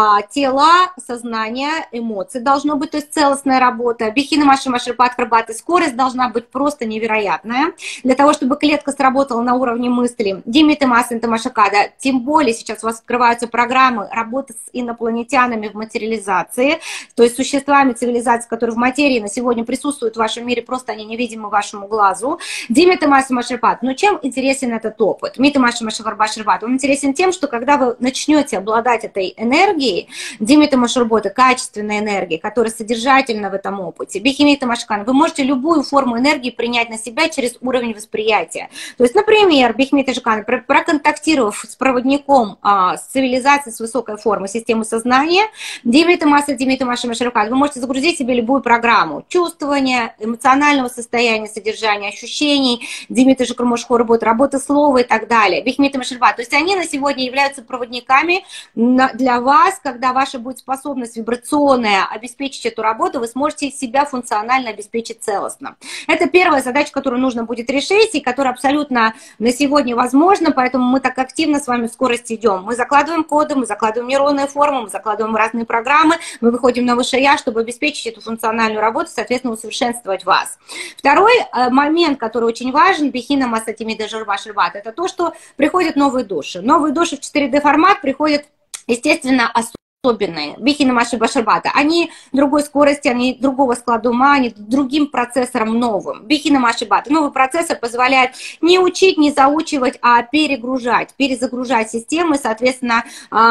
тела, сознания, эмоций должно быть, то есть целостная работа. Бихина Маша Машербат Харбат, скорость должна быть просто невероятная, для того, чтобы клетка сработала на уровне мысли. Димит и Масса Тамашакада, тем более сейчас у вас открываются программы работы с инопланетянами в материализации, то есть существами цивилизации, которые в материи на сегодня присутствуют в вашем мире, просто они невидимы вашему глазу. Димит и Маша Машербат, но чем интересен этот опыт? Мит и Маша Машербат, он интересен тем, что когда вы начнете обладать этой энергией, Димит и Машербот, качественной энергией, которая содержательна в этом опыте, Бихимит и Машкан, вы можете любую форму энергии принять на себя через уровень восприятия. То есть, например, Бихимит и Машкан, проконтактировав с проводником с цивилизацией с высокой формой системы сознания, Димит и Маша Машербат, вы можете загрузить себе любую программу чувствования, эмоционального состояния, содержания, ощущений, Димит и Жукурмош работа слова и так далее. Бихимит и Машербат. То есть они на сегодня являются проводниками для вас, когда ваша будет способность вибрационная обеспечить эту работу, вы сможете себя функционально обеспечить целостно. Это первая задача, которую нужно будет решить, и которая абсолютно на сегодня возможна, поэтому мы так активно с вами в скорости идем. Мы закладываем коды, мы закладываем нейронные формы, мы закладываем разные программы, мы выходим на высшее я, чтобы обеспечить эту функциональную работу, соответственно, усовершенствовать вас. Второй момент, который очень важен, Бихина Масатимида Журбашербат, это то, что приходят новые души. Новые души в 4D формат приходят, естественно, особенные. Бихина Маши Башарбата. Они другой скорости, они другого склада ума, они другим процессором новым. Бихина Маши Бата. Новый процессор позволяет не учить, не заучивать, а перегружать, перезагружать системы, соответственно,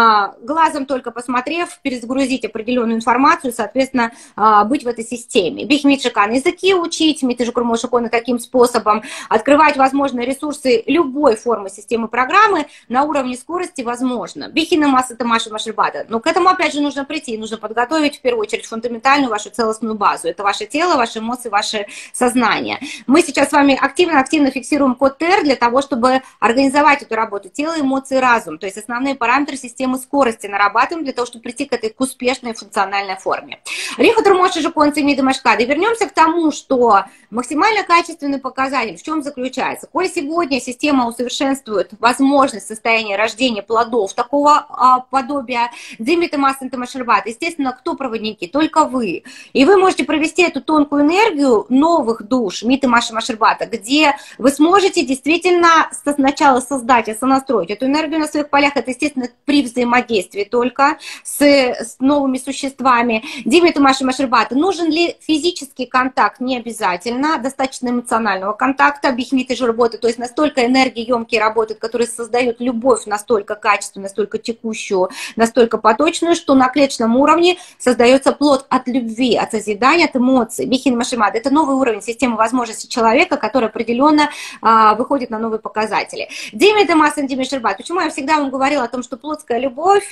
глазом только посмотрев, перезагрузить определенную информацию, соответственно, быть в этой системе. Бихмит Шикан. Языки учить, Митажукурмошикона таким способом, открывать возможные ресурсы любой формы системы программы на уровне скорости возможно. Бихина Маса Тамаша Машербата. Но к этому, опять же, нужно прийти, нужно подготовить, в первую очередь, фундаментальную вашу целостную базу. Это ваше тело, ваши эмоции, ваше сознание. Мы сейчас с вами активно фиксируем код ТР для того, чтобы организовать эту работу. Тело, эмоции, разум. То есть основные параметры системы скорости нарабатываем для того, чтобы прийти к этой успешной функциональной форме. Рихат Румоши Жуконцы Мида Машкады. Вернемся к тому, что максимально качественный показатель в чем заключается. Коль сегодня система усовершенствует возможность состояния рождения плодов такого подобия, Димита Масанта Машербат, естественно, кто проводники? Только вы. И вы можете провести эту тонкую энергию новых душ Миты Маши Машербата, где вы сможете действительно сначала создать и сонастроить эту энергию на своих полях. Это, естественно, при взаимодействии только с новыми существами. Димита Маши Машербата, нужен ли физический контакт? Не обязательно. Достаточно эмоционального контакта. Бихмиты же работают, то есть настолько энергоемкие работают, которые создают любовь настолько качественную, настолько текущую, настолько поточную, что на клеточном уровне создается плод от любви, от созидания, от эмоций. Бихин Машимад – это новый уровень системы возможностей человека, который определенно выходит на новые показатели. Димита Масан Димишербат. Почему я всегда вам говорила о том, что плотская любовь,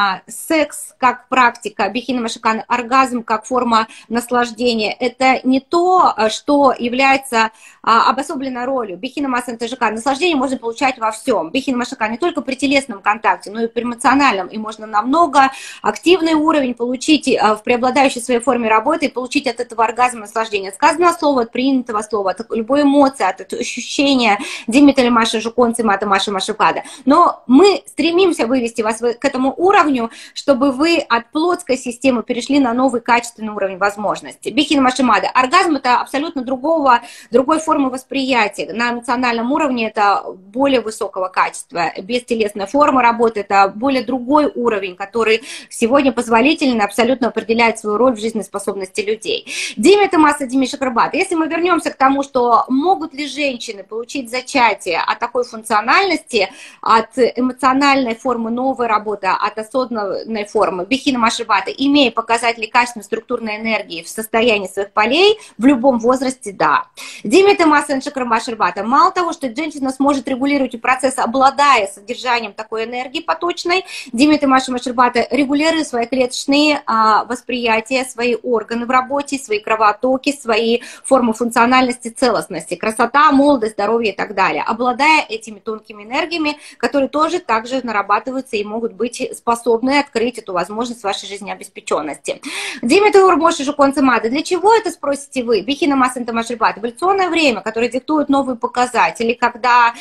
секс как практика, Бихин Машикан, оргазм как форма наслаждения – это не то, что является обособленной ролью. Бихин Масан Тажикан. Наслаждение можно получать во всем. Бихин Машикан не только при телесном контакте, но и при эмоциональном. И можно намного активный уровень получить в преобладающей своей форме работы и получить от этого оргазма наслаждения. От сказанного слова, от принятого слова, от любой эмоции, от ощущения Димитали Маши Жуконцы, Мата Маши Машукада. Но мы стремимся вывести вас к этому уровню, чтобы вы от плотской системы перешли на новый качественный уровень возможностей. Бихин Машимада. Оргазм – это абсолютно другой формы восприятия. На эмоциональном уровне это более высокого качества. Бестелесная форма работы – это более другой уровень, который сегодня позволительно абсолютно определяет свою роль в жизнеспособности людей. Димита Масса Димиша Карбат. Если мы вернемся к тому, что могут ли женщины получить зачатие от такой функциональности, от эмоциональной формы новой работы, от осознанной формы Бихина Машибата, имея показатели качественной структурной энергии в состоянии своих полей, в любом возрасте, да. Димита Масса Шакрамашербата. Мало того, что женщина сможет регулировать процесс, обладая содержанием такой энергии поточной, Димита Маша Машербата регулирует свои клеточные восприятия, свои органы в работе, свои кровотоки, свои формы функциональности, целостности, красота, молодость, здоровье и так далее, обладая этими тонкими энергиями, которые тоже также нарабатываются и могут быть способны открыть эту возможность вашей жизнеобеспеченности. Димита Урмоши Жуконцемада. Для чего это, спросите вы? Бихина Масанта Машербата. Эволюционное время, которое диктует новые показатели, когда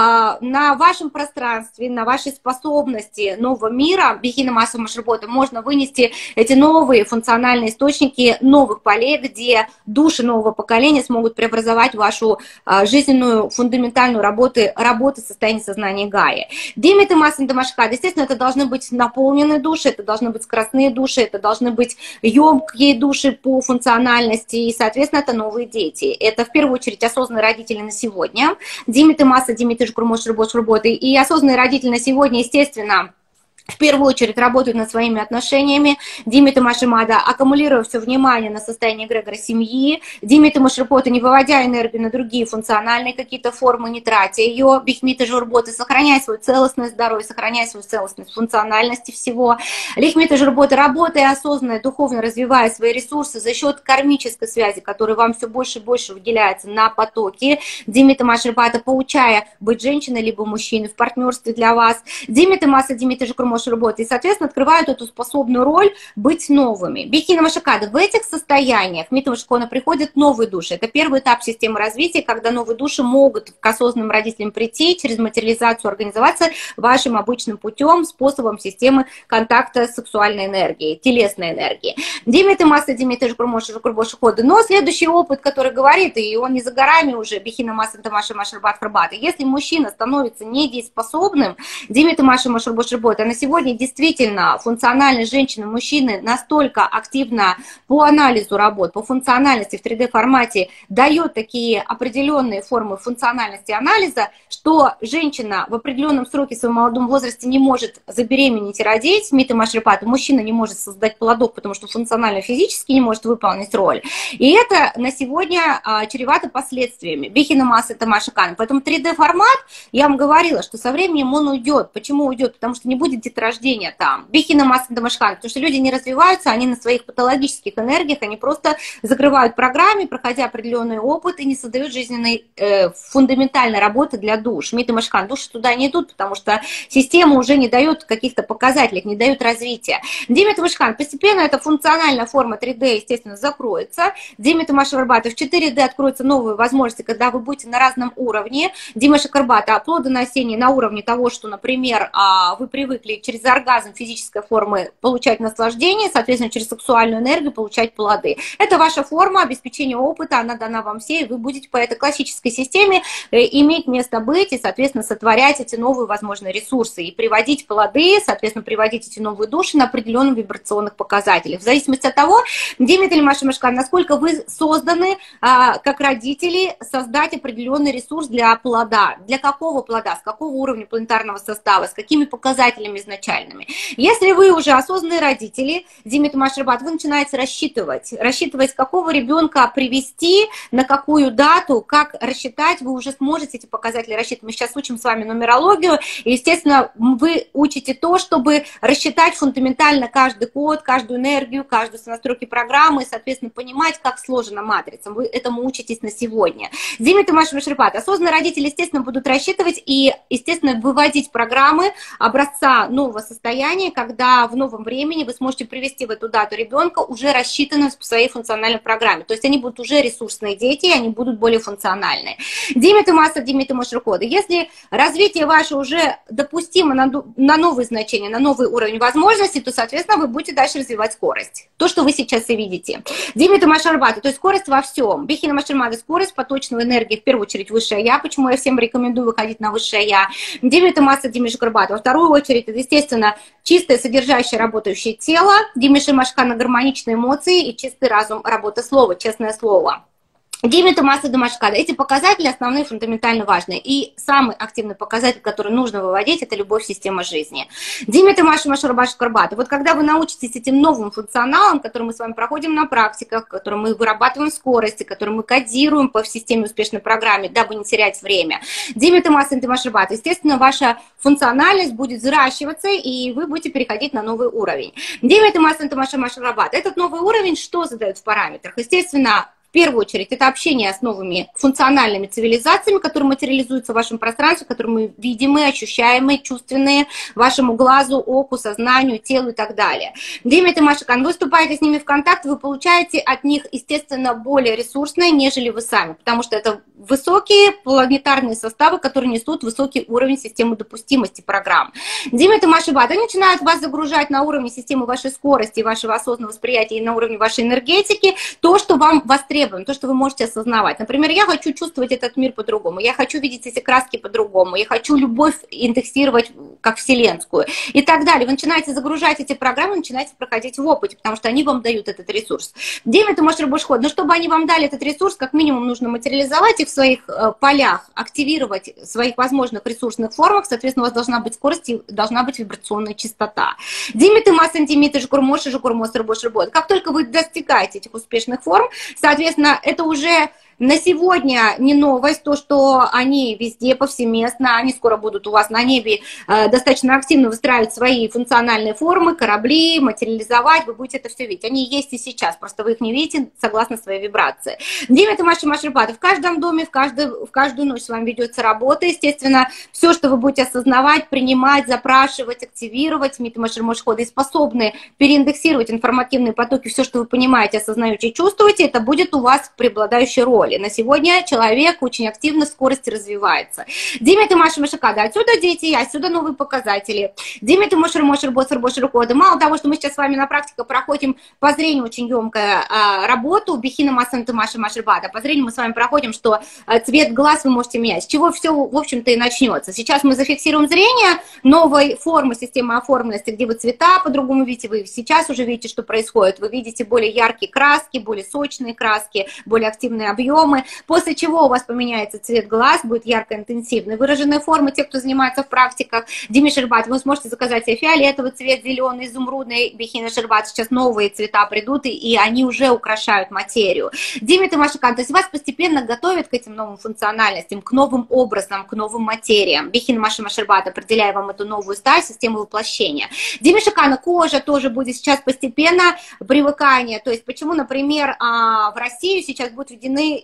на вашем пространстве, на вашей способности нового мира, Бихина Масса Машербота, можно вынести эти новые функциональные источники новых полей, где души нового поколения смогут преобразовать вашу жизненную фундаментальную работу состояния сознания Гая. Димита Масса Дамашкада, естественно, это должны быть наполненные души, это должны быть скоростные души, это должны быть емкие души по функциональности, и, соответственно, это новые дети. Это, в первую очередь, осознанные родители на сегодня. Димита Масса, Димита Жукурмош, работы. И осознанные родители на сегодня, естественно, в первую очередь работают над своими отношениями. Димита Машимада, аккумулируя все внимание на состояние эгрегора семьи. Димита Машрапота, не выводя энергию на другие функциональные какие-то формы, не тратя ее. Бихмита Журбота, сохраняя свою целостность здоровья, сохраняя свою целостность функциональности всего. Лихмита Журбота, работая осознанно, духовно развивая свои ресурсы за счет кармической связи, которая вам все больше и больше выделяется на потоки. Димита Машрапота, поучая быть женщиной либо мужчиной в партнерстве для вас. Димита Масса, Димита Жукурмош работы, и, соответственно, открывают эту способную роль быть новыми. Бихина Машакада. В этих состояниях Мита Машакона приходят новые души. Это первый этап системы развития, когда новые души могут к осознанным родителям прийти, через материализацию организоваться вашим обычным путем, способом системы контакта с сексуальной энергией, телесной энергией. Димита Масса, Димита Жукурбоши. Но следующий опыт, который говорит, и он не за горами уже, Бихина Масса Тамаша Машарбат Фарбата. Если мужчина становится недееспособным, Димита Маша Машарбош работа, на сегодня действительно функциональность женщины, мужчины настолько активно по анализу работ, по функциональности в 3D-формате дает такие определенные формы функциональности анализа, что женщина в определенном сроке в своем молодом возрасте не может забеременеть и родить, Мита Машрипата, мужчина не может создать плодок, потому что функционально физически не может выполнить роль. И это на сегодня чревато последствиями. Бихина Масса Тамашикан. Поэтому 3D-формат, я вам говорила, что со временем он уйдет. Почему уйдет? Потому что не будет деторождения там. Бихина Масса Тамашикан. Потому что люди не развиваются, они на своих патологических энергиях, они просто закрывают программы, проходя определенный опыт и не создают жизненной фундаментальной работы для душ. Мита Машкан. Души туда не идут, потому что система уже не дает каких-то показателей, не дает развития. Димита Машкан. Постепенно эта функциональная форма 3D, естественно, закроется. Димита Машарбата. В 4D откроются новые возможности, когда вы будете на разном уровне. Дима Шакарбата. Плодоносение на уровне того, что, например, вы привыкли будете через оргазм физической формы получать наслаждение, соответственно, через сексуальную энергию получать плоды. Это ваша форма обеспечения опыта, она дана вам всей, и вы будете по этой классической системе иметь место быть и, соответственно, сотворять эти новые возможные ресурсы и приводить плоды, соответственно, приводить эти новые души на определенных вибрационных показателях. В зависимости от того, Димитри Машимашкан, насколько вы созданы как родители создать определенный ресурс для плода. Для какого плода, с какого уровня планетарного состава, с какими показателями изначальными. Если вы уже осознанные родители, Димитри Маширбат, вы начинаете рассчитывать, с какого ребенка привести, на какую дату, как рассчитать, вы уже сможете эти показатели рассчитывать. Мы сейчас учим с вами нумерологию, и, естественно, вы учите то, чтобы рассчитать фундаментально каждый код, каждую энергию, каждую настройки программы, и, соответственно, понимать, как сложена матрица. Вы этому учитесь на сегодня. Димитри Маширбат, осознанные родители, естественно, будут рассчитывать и, естественно, выводить программы образца нового состояния, когда в новом времени вы сможете привести в эту дату ребенка уже рассчитанным в своей функциональной программе. То есть они будут уже ресурсные дети, и они будут более функциональные. Димитри Масса, Димитри Маширкода. Если развитие ваше уже допустимо на новые значения, на новый уровень возможностей, то, соответственно, вы будете дальше развивать скорость. То, что вы сейчас и видите. Димитри Маширбата, то есть скорость во всем. Бихина Маширмада, скорость поточной энергии, в первую очередь высшее я, почему я всем рекомендую выходить на высшее я. Димитри Масса, Димитри Шкарбата. Во вторую очередь, это, естественно, чистое, содержащее, работающее тело, Димитри Машкана, гармоничные эмоции и чистый разум, работа слова, честное слово. Димитри Масса Дамашкада. Эти показатели основные, фундаментально важные. И самый активный показатель, который нужно выводить, это любовь, система жизни. Димитри Маша Машарбаш Карбата. Вот когда вы научитесь этим новым функционалам, который мы с вами проходим на практиках, который мы вырабатываем скорости, который мы кодируем по системе успешной программе, дабы не терять время. Димитри Масса Дамашкада. Естественно, ваша функциональность будет взращиваться, и вы будете переходить на новый уровень. Димитри Масса Дамашкада. Этот новый уровень что задает в параметрах? Естественно, в первую очередь, это общение с новыми функциональными цивилизациями, которые материализуются в вашем пространстве, которые мы видимые, ощущаемые, чувственные, вашему глазу, оку, сознанию, телу и так далее. Димитри Машикан, вы вступаете с ними в контакт, вы получаете от них, естественно, более ресурсные, нежели вы сами, потому что это высокие планетарные составы, которые несут высокий уровень системы допустимости программ. Димитри Машибат, они начинают вас загружать на уровне системы вашей скорости, вашего осознанного восприятия и на уровне вашей энергетики, то, что вам востребовано, то, что вы можете осознавать. Например, я хочу чувствовать этот мир по-другому, я хочу видеть эти краски по-другому, я хочу любовь индексировать как вселенскую и так далее. Вы начинаете загружать эти программы, начинаете проходить в опыте, потому что они вам дают этот ресурс. Димитри Маширбушход, но чтобы они вам дали этот ресурс, как минимум нужно материализовать их в своих полях, активировать в своих возможных ресурсных формах, соответственно, у вас должна быть скорость и должна быть вибрационная частота. Димитри Масан, Димитри Жгурмоши, Жгурмос, Рабоширбот. Как только вы достигаете этих успешных форм, соответственно, это уже на сегодня не новость, то, что они везде, повсеместно, они скоро будут у вас на небе достаточно активно выстраивать свои функциональные формы, корабли, материализовать, вы будете это все видеть. Они есть и сейчас, просто вы их не видите согласно своей вибрации. Димитри Маширбат, в каждом доме, в каждую ночь с вами ведется работа, естественно, все, что вы будете осознавать, принимать, запрашивать, активировать, Димитри Маширбат, и способны переиндексировать информативные потоки, все, что вы понимаете, осознаете и чувствуете, это будет у вас преобладающая роль. На сегодня человек очень активно в скорости развивается. Димитри Маширбат, отсюда дети, отсюда новые показатели. Димитри Маширбот, мало того, что мы сейчас с вами на практике проходим по зрению очень емкую работу, Бихина Масанты Маширбата, по зрению мы с вами проходим, что цвет глаз вы можете менять, с чего все, в общем-то, и начнется. Сейчас мы зафиксируем зрение новой формы системы оформленности, где вы цвета по-другому видите, вы сейчас уже видите, что происходит, вы видите более яркие краски, более сочные краски, более активные объемы, после чего у вас поменяется цвет глаз, будет ярко-интенсивной выраженной формы, те, кто занимается в практиках. Димитри Шербат, вы сможете заказать себе фиолетовый цвет, зеленый, изумрудный, Бихина Шербат, сейчас новые цвета придут, и они уже украшают материю. Димитри Машикан, то есть вас постепенно готовят к этим новым функциональностям, к новым образам, к новым материям. Бихина Маширбат, определяя вам эту новую стадию, систему воплощения. Димитри Шикана, кожа тоже будет сейчас постепенно привыкание, то есть почему, например, в Россию сейчас будут введены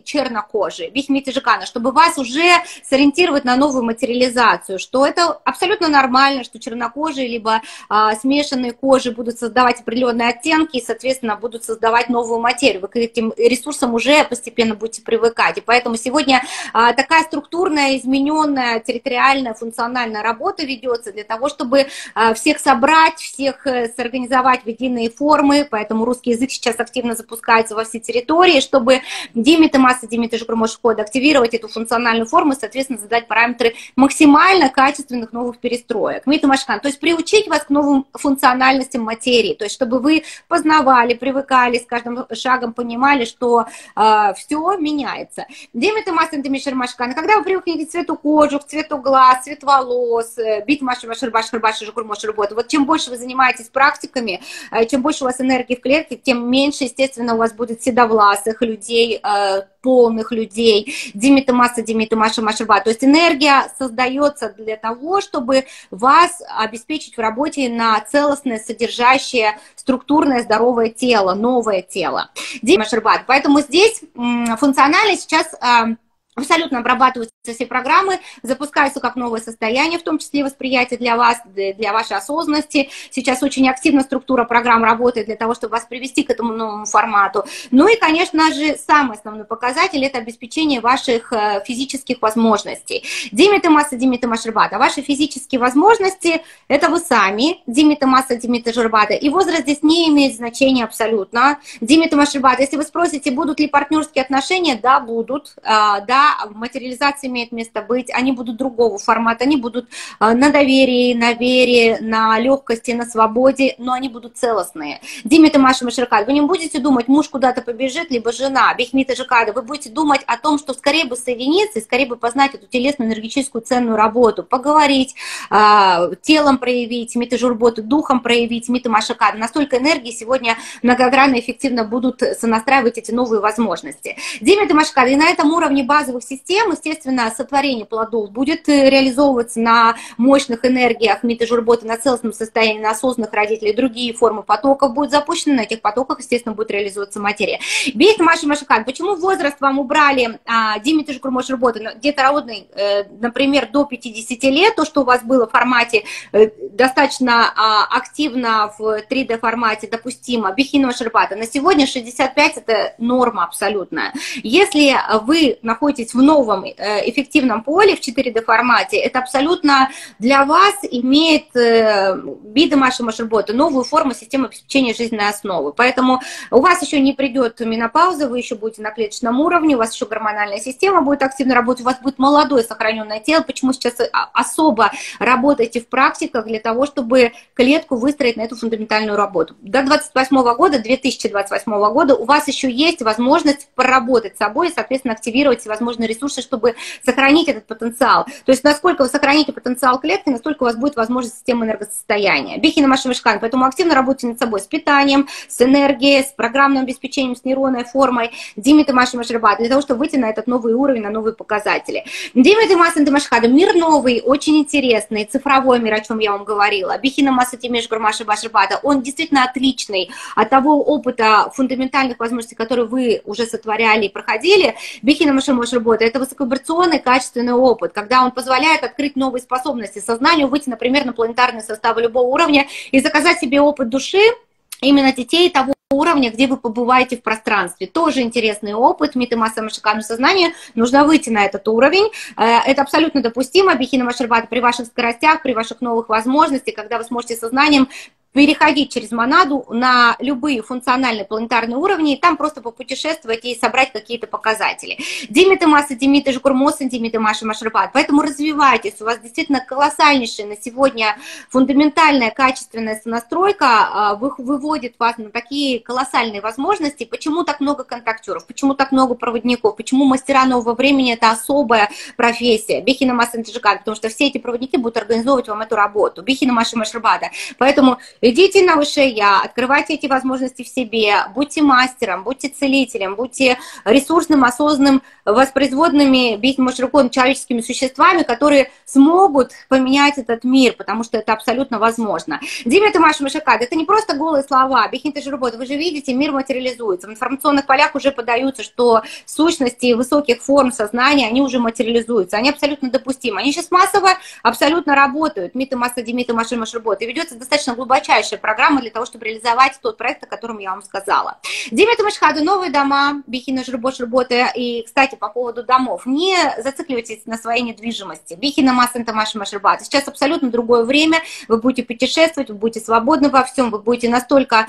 чернокожие, бихмите жикана, чтобы вас уже сориентировать на новую материализацию, что это абсолютно нормально, что чернокожие либо смешанные кожи будут создавать определенные оттенки и, соответственно, будут создавать новую материю. Вы к этим ресурсам уже постепенно будете привыкать. И поэтому сегодня такая структурная, измененная, территориальная, функциональная работа ведется для того, чтобы всех собрать, всех сорганизовать в единые формы. Поэтому русский язык сейчас активно запускается во все территории, чтобы димиты массы, димиты жукрумошхода активировать эту функциональную форму и, соответственно, задать параметры максимально качественных новых перестроек. Мита Машкан, то есть приучить вас к новым функциональностям материи, то есть чтобы вы познавали, привыкали, с каждым шагом понимали, что все меняется. Димиты массы, димишер Машкан, когда вы привыкнете к цвету кожи, к цвету глаз, цвет волос, бит маши, машербаш, хербаш, жукрумош работы, вот чем больше вы занимаетесь практиками, чем больше у вас энергии в клетке, тем меньше, естественно, у вас будет седовласых людей, полных людей, димиты маша машерба. То есть энергия создается для того, чтобы вас обеспечить в работе на целостное, содержащее, структурное, здоровое тело, новое тело. Машербат. Поэтому здесь функционально сейчас абсолютно обрабатываются все программы, запускаются как новое состояние, в том числе восприятие для вас, для вашей осознанности. Сейчас очень активно структура программ работает для того, чтобы вас привести к этому новому формату. Ну и, конечно же, самый основной показатель – это обеспечение ваших физических возможностей. Димиты масса, димиты машербата. Ваши физические возможности – это вы сами, димиты масса, димиты жирбата. И возраст здесь не имеет значения абсолютно. Димиты машербата. Если вы спросите, будут ли партнерские отношения, да, будут, да, материализация имеет место быть, они будут другого формата, они будут на доверии, на вере, на легкости, на свободе, но они будут целостные. Димита Маша Маширкад, вы не будете думать, муж куда-то побежит, либо жена, Бихмита Жикада, вы будете думать о том, что скорее бы соединиться и скорее бы познать эту телесную, энергетическую, ценную работу, поговорить, телом проявить, Мита Журботу, духом проявить, Мита Машакада. Настолько энергии сегодня многогранно эффективно будут сонастраивать эти новые возможности. Димита Машакада, и на этом уровне базовых систем, естественно, сотворение плодов будет реализовываться на мощных энергиях Мита Журботы, на целостном состоянии, на осознанных родителей, другие формы потоков будут запущены, на этих потоках, естественно, будет реализовываться материя. Бейт Маша Машакан, почему возраст вам убрали Димита Журмота Журботы, где-то родный, например, до 50 лет, то, что у вас было в формате достаточно активно в 3D формате допустимо, Бихинова Шербата, на сегодня 65 это норма абсолютная. Если вы находитесь в новом эффективном поле в 4D формате, это абсолютно для вас имеет бида Маши Машербота, новую форму системы обеспечения жизненной основы. Поэтому у вас еще не придет менопауза, вы еще будете на клеточном уровне, у вас еще гормональная система будет активно работать, у вас будет молодое сохраненное тело. Почему сейчас особо работаете в практиках для того, чтобы клетку выстроить на эту фундаментальную работу? До 2028 года у вас еще есть возможность поработать с собой и, соответственно, активировать всевозможные ресурсы, чтобы сохранить этот потенциал. То есть насколько вы сохраните потенциал клетки, настолько у вас будет возможность системы энергосостояния. Бихина Маша Мишкан, поэтому активно работайте над собой с питанием, с энергией, с программным обеспечением, с нейронной формой. Димита Маша Машербат, для того, чтобы выйти на этот новый уровень, на новые показатели. Димита Маша Димашхада, мир новый, очень интересный, цифровой мир, о чем я вам говорила. Бихина Маша Тимеш Гурмаша Башербата, он действительно отличный от того опыта фундаментальных возможностей, которые вы уже сотворяли и проходили. Бихина Маша Машербата, это высоковибрационный, качественный опыт, когда он позволяет открыть новые способности, сознанию выйти, например, на планетарные составы любого уровня и заказать себе опыт души, именно детей того уровня, где вы побываете в пространстве. Тоже интересный опыт, митамаса машакану сознания, нужно выйти на этот уровень. Это абсолютно допустимо, бихина машербата, при ваших скоростях, при ваших новых возможностях, когда вы сможете сознанием переходить через монаду на любые функциональные планетарные уровни и там просто попутешествовать и собрать какие-то показатели. Димиты масса, димиты жукурмоса, димиты маша машербат. Поэтому развивайтесь, у вас действительно колоссальнейшая на сегодня фундаментальная качественная сонастройка выводит вас на такие колоссальные возможности. Почему так много контактеров, почему так много проводников, почему мастера нового времени это особая профессия. Бихина масса, потому что все эти проводники будут организовывать вам эту работу. Бихина маша машербата. Поэтому Идите на высшее я, открывайте эти возможности в себе, будьте мастером, будьте целителем, будьте ресурсным, осознанным, воспроизводными, человеческими существами, которые смогут поменять этот мир, потому что это абсолютно возможно. Димитрий Машакад, это не просто голые слова, Бихита же работа, вы же видите, мир материализуется. В информационных полях уже подаются, что сущности высоких форм сознания, они уже материализуются, они абсолютно допустимы. Они сейчас массово абсолютно работают. Мита Масса Димита Маш работа. И ведется достаточно глубочайшая программа для того, чтобы реализовать тот проект, о котором я вам сказала. Димитрий Машакад, новые дома, Бихина Жирбош работа. И, кстати, по поводу домов, не зацикливайтесь на своей недвижимости. Бихина Масса Тамаша Машарбата. Сейчас абсолютно другое время, вы будете путешествовать, вы будете свободны во всем, вы будете настолько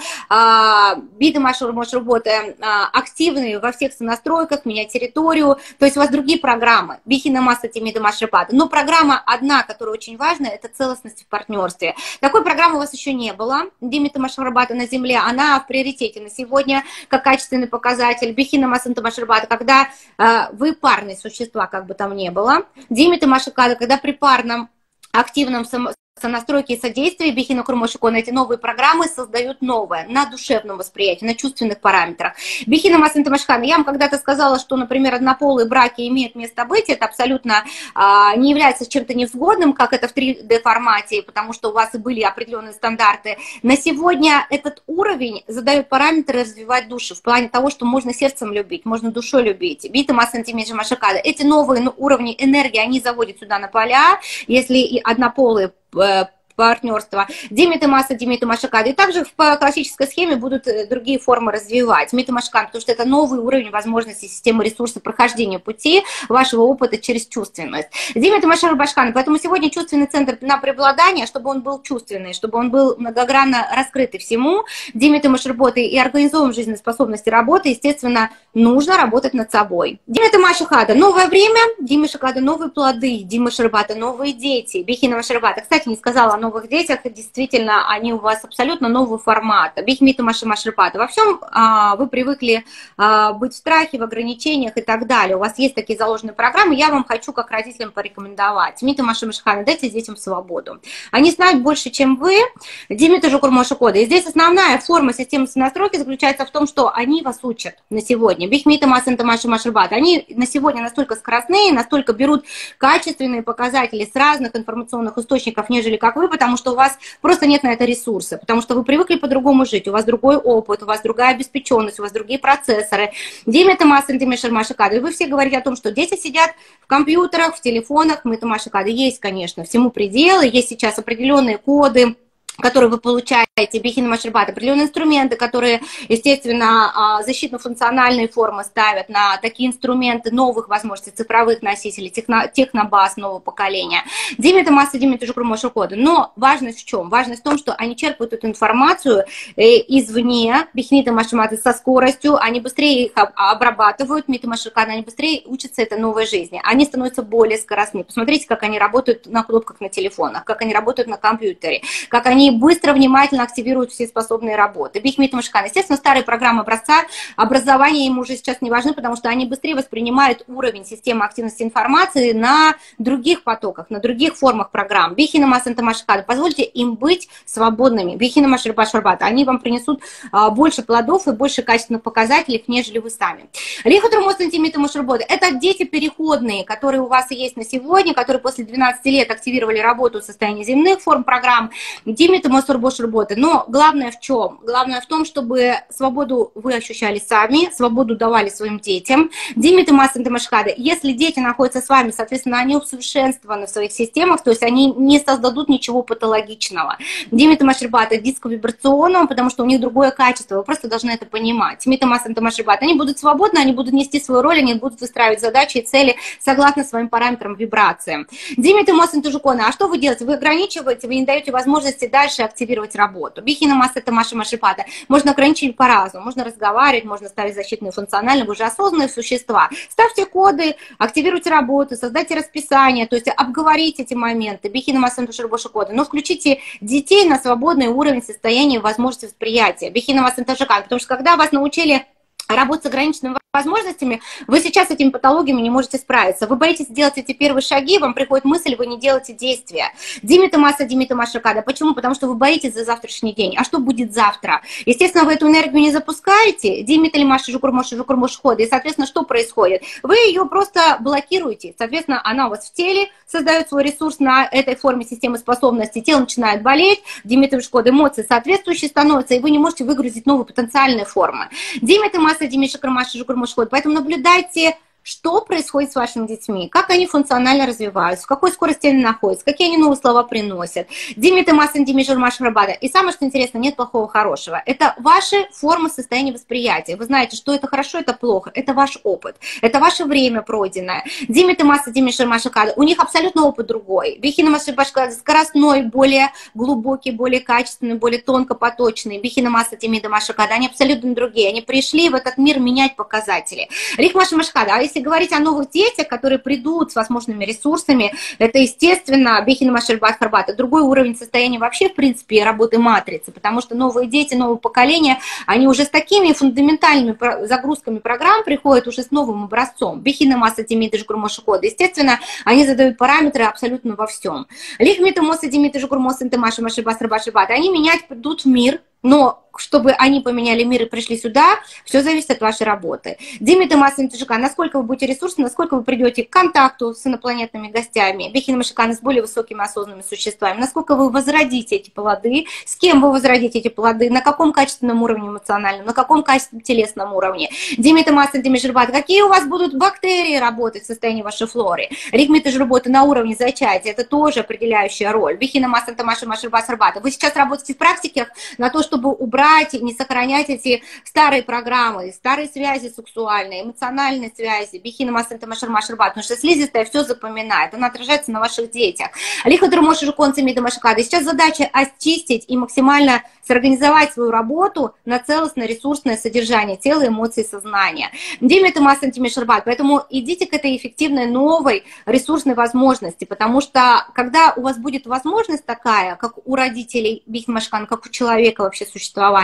биды Машарботы активны во всех сонастройках, менять территорию, то есть у вас другие программы. Бихина Масса Тимида Машарбата. Но программа одна, которая очень важна, это целостность в партнерстве. Такой программы у вас еще не было. Димита Машарбата на земле, она в приоритете на сегодня, как качественный показатель. Бихина Масса Машарбата, когда вы парные существа, как бы там ни было. Димита Машакада, когда при парном активном сонастройки и содействии Бихина Курмошикона эти новые программы создают новое на душевном восприятии, на чувственных параметрах. Бихина Масента Машхана, я вам когда-то сказала, что, например, однополые браки имеют место быть, это абсолютно не является чем-то невзгодным, как это в 3D формате, потому что у вас и были определенные стандарты. На сегодня этот уровень задает параметры развивать души в плане того, что можно сердцем любить, можно душой любить. Бита Масента Машакада, эти новые уровни энергии, они заводят сюда на поля, если и однополые партнерства. Димита Масса, Димита Машакада. И также в классической схеме будут другие формы развивать. Мита Машакада, потому что это новый уровень возможностей системы ресурсов прохождения пути вашего опыта через чувственность. Димита Машарбашкан. Поэтому сегодня чувственный центр на преобладание, чтобы он был чувственный, чтобы он был многогранно раскрытый всему. Димита Машарботы и организовываем жизнеспособности работы, естественно, нужно работать над собой. Димита Машахада. Новое время. Дима Шакада. Новые плоды. Дима Шарбата. Новые дети. Бихина Машарбата. Кстати, не сказала о новых детях, действительно, они у вас абсолютно новый формат. Бихмита Маширпата. Во всем вы привыкли быть в страхе, в ограничениях и так далее. У вас есть такие заложенные программы, я вам хочу как родителям порекомендовать. Мита Машимашхана, дайте детям свободу. Они знают больше, чем вы. Димита Жукурмошикода. И здесь основная форма системы настройки заключается в том, что они вас учат на сегодня. Бихмита Масента Маширпата. Они на сегодня настолько скоростные, настолько берут качественные показатели с разных информационных источников, нежели как вы, потому что у вас просто нет на это ресурса, потому что вы привыкли по-другому жить, у вас другой опыт, у вас другая обеспеченность, у вас другие процессоры. Димита Масента Маширпата. И вы все говорите о том, что дети сидят в компьютерах, в телефонах. Мита Маширпата. Есть, конечно, всему пределы, есть сейчас определенные коды, которые вы получаете, Бихина Маширбата, определенные инструменты, которые, естественно, защитно-функциональные формы ставят на такие инструменты новых возможностей, цифровых носителей, технобаз нового поколения. Димита Масса, Димита Жукрумошукода. Но важность в чем? Важность в том, что они черпают эту информацию извне, Бихнита Маширбата, со скоростью, они быстрее их обрабатывают, Мита Маширкана, они быстрее учатся этой новой жизни. Они становятся более скоростными. Посмотрите, как они работают на кнопках на телефонах, как они работают на компьютере, как они быстро, внимательно активируют все способные работы. Бихмит Машкан. Естественно, старые программы образца образования им уже сейчас не важны, потому что они быстрее воспринимают уровень системы активности информации на других потоках, на других формах программ. Бихина Масента Машкан. Позвольте им быть свободными. Бихина Маширбата. Они вам принесут больше плодов и больше качественных показателей, нежели вы сами. Рихатрумос сантиметра Маширбота. Это дети переходные, которые у вас и есть на сегодня, которые после 12 лет активировали работу в состоянии земных форм программ. Это работы. Но главное в чем? Главное в том, чтобы свободу вы ощущали сами, свободу давали своим детям. Димита Масента Машхада. Если дети находятся с вами, соответственно, они усовершенствованы в своих системах, то есть они не создадут ничего патологичного. Димита Маширбата дисковибрационного, потому что у них другое качество, вы просто должны это понимать. Димита Масента Маширбата. Они будут свободны, они будут нести свою роль, они будут выстраивать задачи и цели согласно своим параметрам вибрациям. Димита Масента Жукона. А что вы делаете? Вы ограничиваете, вы не даете возможности дальше активировать работу. Бихина Масса это Маша Машипата. Можно ограничить по-разному. Можно разговаривать, можно ставить защитные функциональные, вы уже осознанные существа. Ставьте коды, активируйте работу, создайте расписание, то есть обговорите эти моменты. Бихина Масса это коды. Но включите детей на свободный уровень состояния и возможности восприятия. Бихина Масса это потому что когда вас научили работать с ограниченными возможностями, вы сейчас с этими патологиями не можете справиться. Вы боитесь сделать эти первые шаги, вам приходит мысль, вы не делаете действия. Димитомаса, почему? Потому что вы боитесь за завтрашний день. А что будет завтра? Естественно, вы эту энергию не запускаете, Димиталимаша, жукурмош хода, и, соответственно, что происходит? Вы ее просто блокируете. Соответственно, она у вас в теле, создает свой ресурс на этой форме системы способностей, тело начинает болеть, Димиталимаш хода, эмоции соответствующие становятся, и вы не можете выгрузить новые потенциальные формы. Поэтому наблюдайте, что происходит с вашими детьми, как они функционально развиваются, в какой скорости они находятся, какие они новые слова приносят. И самое, что интересно, нет плохого, хорошего. Это ваши формы состояния восприятия. Вы знаете, что это хорошо, это плохо. Это ваш опыт. Это ваше время пройденное. У них абсолютно опыт другой. Скоростной, более глубокий, более качественный, более тонко поточный. Они абсолютно другие. Они пришли в этот мир менять показатели. А если говорить о новых детях, которые придут с возможными ресурсами, это, естественно, другой уровень состояния вообще, в принципе, работы матрицы, потому что новые дети, новое поколение, они уже с такими фундаментальными загрузками программ приходят уже с новым образцом. Естественно, они задают параметры абсолютно во всем. Они менять придут в мир, но чтобы они поменяли мир и пришли сюда, все зависит от вашей работы. Насколько вы будете ресурсны, насколько вы придете к контакту с инопланетными гостями, с более высокими осознанными существами, насколько вы возродите эти плоды, с кем вы возродите эти плоды, на каком качественном уровне эмоциональном, на каком качественном телесном уровне. Какие у вас будут бактерии работать в состоянии вашей флоры. Работа на уровне зачатия, это тоже определяющая роль. Вы сейчас работаете в практиках на то, чтобы убрать, не сохранять эти старые программы, старые связи сексуальные, эмоциональные связи, потому что слизистая все запоминает, она отражается на ваших детях. Сейчас задача очистить и максимально сорганизовать свою работу на целостное ресурсное содержание тела, эмоций, сознания. Поэтому идите к этой эффективной новой ресурсной возможности, потому что когда у вас будет возможность такая, как у родителей, как у человека вообще существования,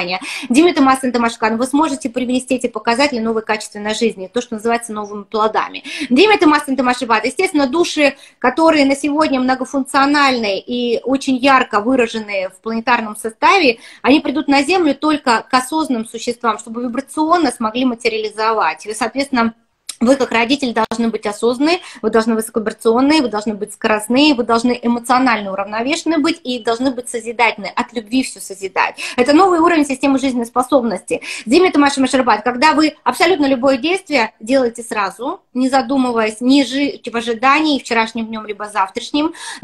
вы сможете привнести эти показатели новой качественной жизни, то, что называется новыми плодами. Естественно, души, которые на сегодня многофункциональные и очень ярко выраженные в планетарном составе, они придут на Землю только к осознанным существам, чтобы вибрационно смогли материализовать. И, соответственно, вы, как родители, должны быть осознанны, вы должны быть высоковибрационные, вы должны быть скоростные, вы должны эмоционально уравновешены быть и должны быть созидательны, от любви все созидать. Это новый уровень системы жизненной способности. Когда вы абсолютно любое действие делаете сразу, не задумываясь, не в ожидании вчерашним днем, либо завтрашним, а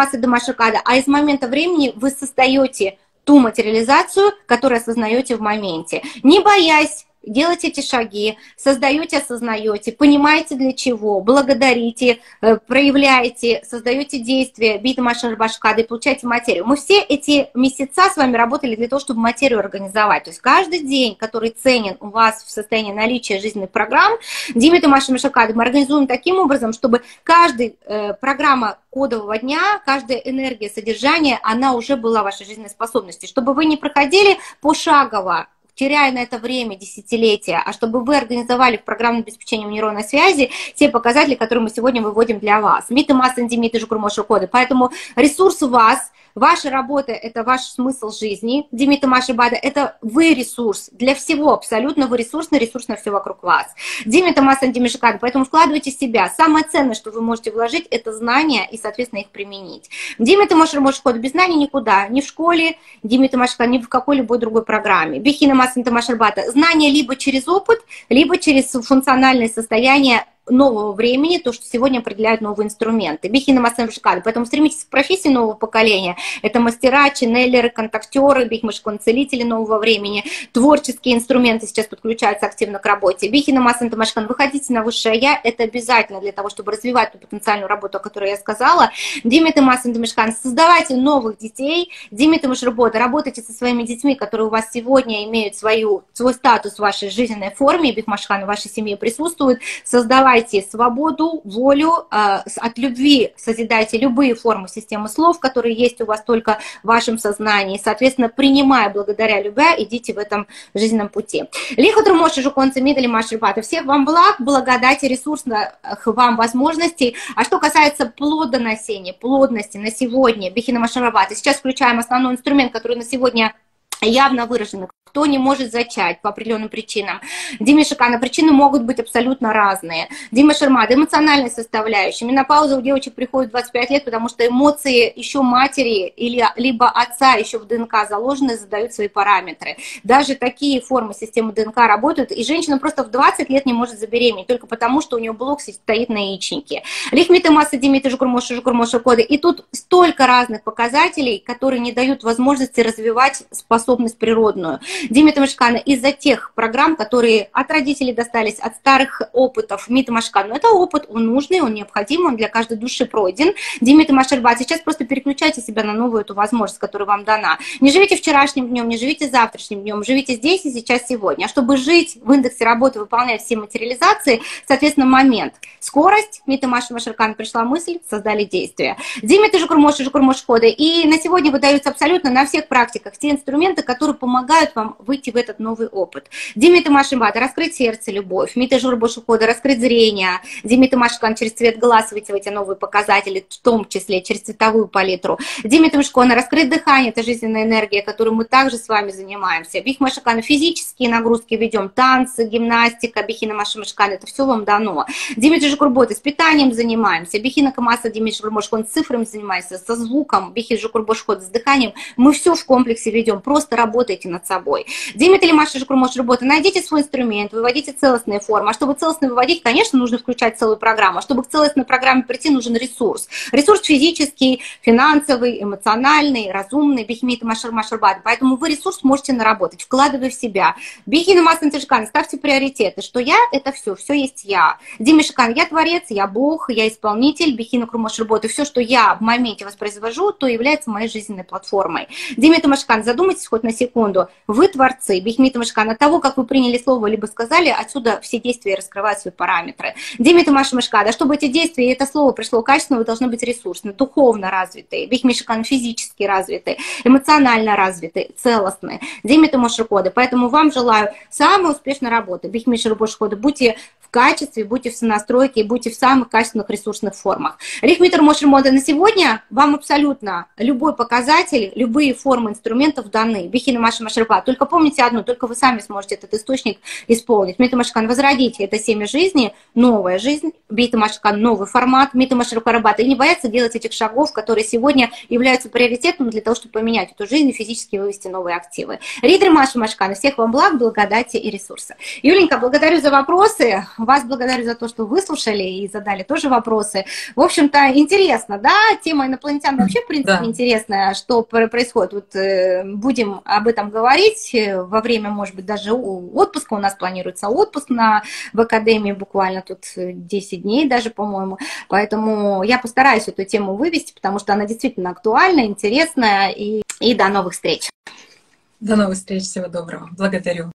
из момента времени вы создаете ту материализацию, которую осознаете в моменте, не боясь. Делайте эти шаги, создаете, осознаете, понимаете для чего, благодарите, проявляете, создаете действия, и получаете материю. Мы все эти месяца с вами работали для того, чтобы материю организовать. То есть каждый день, который ценен у вас в состоянии наличия жизненных программ, мы организуем таким образом, чтобы каждая программа кодового дня, каждая энергия содержания, она уже была в вашей жизненной способности, чтобы вы не проходили пошагово, теряя на это время, десятилетия, а чтобы вы организовали в программном обеспечении нейронной связи те показатели, которые мы сегодня выводим для вас. Поэтому ресурс у вас, ваша работа – это ваш смысл жизни. Это вы ресурс для всего, абсолютно вы ресурсный, ресурс на все вокруг вас. Поэтому вкладывайте в себя. Самое ценное, что вы можете вложить, это знания и, соответственно, их применить. Без знаний никуда, ни в школе, ни в какой любой другой программе. Знания либо через опыт, либо через функциональное состояние нового времени, то, что сегодня определяют новые инструменты. Поэтому стремитесь к профессии нового поколения. Это мастера, ченнелеры, контактеры, целители нового времени, творческие инструменты сейчас подключаются активно к работе. Выходите на высшее Я, это обязательно для того, чтобы развивать ту потенциальную работу, о которой я сказала. Создавайте новых детей, работайте со своими детьми, которые у вас сегодня имеют свой статус в вашей жизненной форме, в вашей семье присутствуют, создавайте развивайте свободу, волю, от любви созидайте любые формы системы слов, которые есть у вас только в вашем сознании. Соответственно, принимая благодаря любя, идите в этом жизненном пути. Лихотру Моши Жуконца Мидали Машрипата. Всех вам благ, благодати, ресурсных вам возможностей. А что касается плодоносения, плодности на сегодня, Бихина Машрипата, сейчас включаем основной инструмент, который на сегодня явно выражены, кто не может зачать по определенным причинам. Дима Шикана, причины могут быть абсолютно разные. Дима Шермада, эмоциональная составляющая. Менопауза у девочек приходит в 25 лет, потому что эмоции еще матери или либо отца еще в ДНК заложены, задают свои параметры. Даже такие формы системы ДНК работают, и женщина просто в 20 лет не может забеременеть, только потому, что у нее блок стоит на яичнике. Лихмиты масса, Димиты Жукурмоши, коды. И тут столько разных показателей, которые не дают возможности развивать способность природную. Димита Машкана, из-за тех программ, которые от родителей достались, от старых опытов, Мита Машкана, это опыт, он нужный, он необходим, он для каждой души пройден. Димита Машербат, сейчас просто переключайте себя на новую эту возможность, которая вам дана. Не живите вчерашним днем, не живите завтрашним днем, живите здесь и сейчас, сегодня. А чтобы жить в индексе работы, выполняя все материализации, соответственно, момент. Скорость, Мита Машеркан, пришла мысль, создали действие. Димита Жукурмоши, коды. И на сегодня выдаются абсолютно на всех практиках те инструменты, которые помогают вам выйти в этот новый опыт. Димита Машимбата, раскрыть сердце, любовь. Мита Журбошухода, раскрыть зрение. Димита Машкан, через цвет глаз выйти в эти новые показатели, в том числе через цветовую палитру. Димита Машкана, раскрыть дыхание, это жизненная энергия, которой мы также с вами занимаемся. Бих Машкан, физические нагрузки ведем, танцы, гимнастика, Бихина Машимашкан, это все вам дано. Димита Жукурбота, с питанием занимаемся. Бихина Камаса, Димита Журбошкон, с цифрами занимается, со звуком, Бихина Жукурбошкон, с дыханием. Мы все в комплексе ведем, просто работайте над собой. Димита Лимаша Жукурмош работа, найдите свой инструмент, выводите целостные формы. А чтобы целостно выводить, конечно, нужно включать целую программу. А чтобы к целостной программе прийти, нужен ресурс. Ресурс физический, финансовый, эмоциональный, разумный. Бихимита Машарбат. Поэтому вы ресурс можете наработать, вкладывая в себя. Бихина Масантишкан, ставьте приоритеты, что я — это все есть я. Дима Шикан, я творец, я Бог, я исполнитель. Бихина Крумош работа, все, что я в моменте воспроизвожу, то является моей жизненной платформой. Димита Машкан, задумайтесь хоть на секунду. Вы творцы, Бихмита Машкан, от того, как вы приняли слово, либо сказали, отсюда все действия раскрывают свои параметры. Димита Машкан, да, чтобы эти действия и это слово пришло качественно, вы должны быть ресурсны, духовно развитые, Бихмишкан физически развитые, эмоционально развитые, целостные. Димита Машкоды, поэтому вам желаю самой успешной работы. Бихмишкан, будьте в качестве, будьте в сонастройке и будьте в самых качественных ресурсных формах. Рихмитр Мошермода, на сегодня вам абсолютно любой показатель, любые формы инструментов даны. Бихина Машерпа. Только помните одно, только вы сами сможете этот источник исполнить. Мита Машкан, возродите это семя жизни, новая жизнь. Бита Машкан, новый формат. Мита Машерпа Рабата. И не бояться делать этих шагов, которые сегодня являются приоритетными для того, чтобы поменять эту жизнь и физически вывести новые активы. Ридер Маша Машкан, всех вам благ, благодати и ресурса. Юленька, благодарю за вопросы. Вас благодарю за то, что выслушали и задали тоже вопросы. В общем-то, интересно, да? Тема инопланетян вообще, в принципе, интересная, что происходит. Вот будем об этом говорить во время, может быть, даже отпуска. У нас планируется отпуск в Академии буквально тут 10 дней даже, по-моему. Поэтому я постараюсь эту тему вывести, потому что она действительно актуальна, интересная. И до новых встреч. До новых встреч. Всего доброго. Благодарю.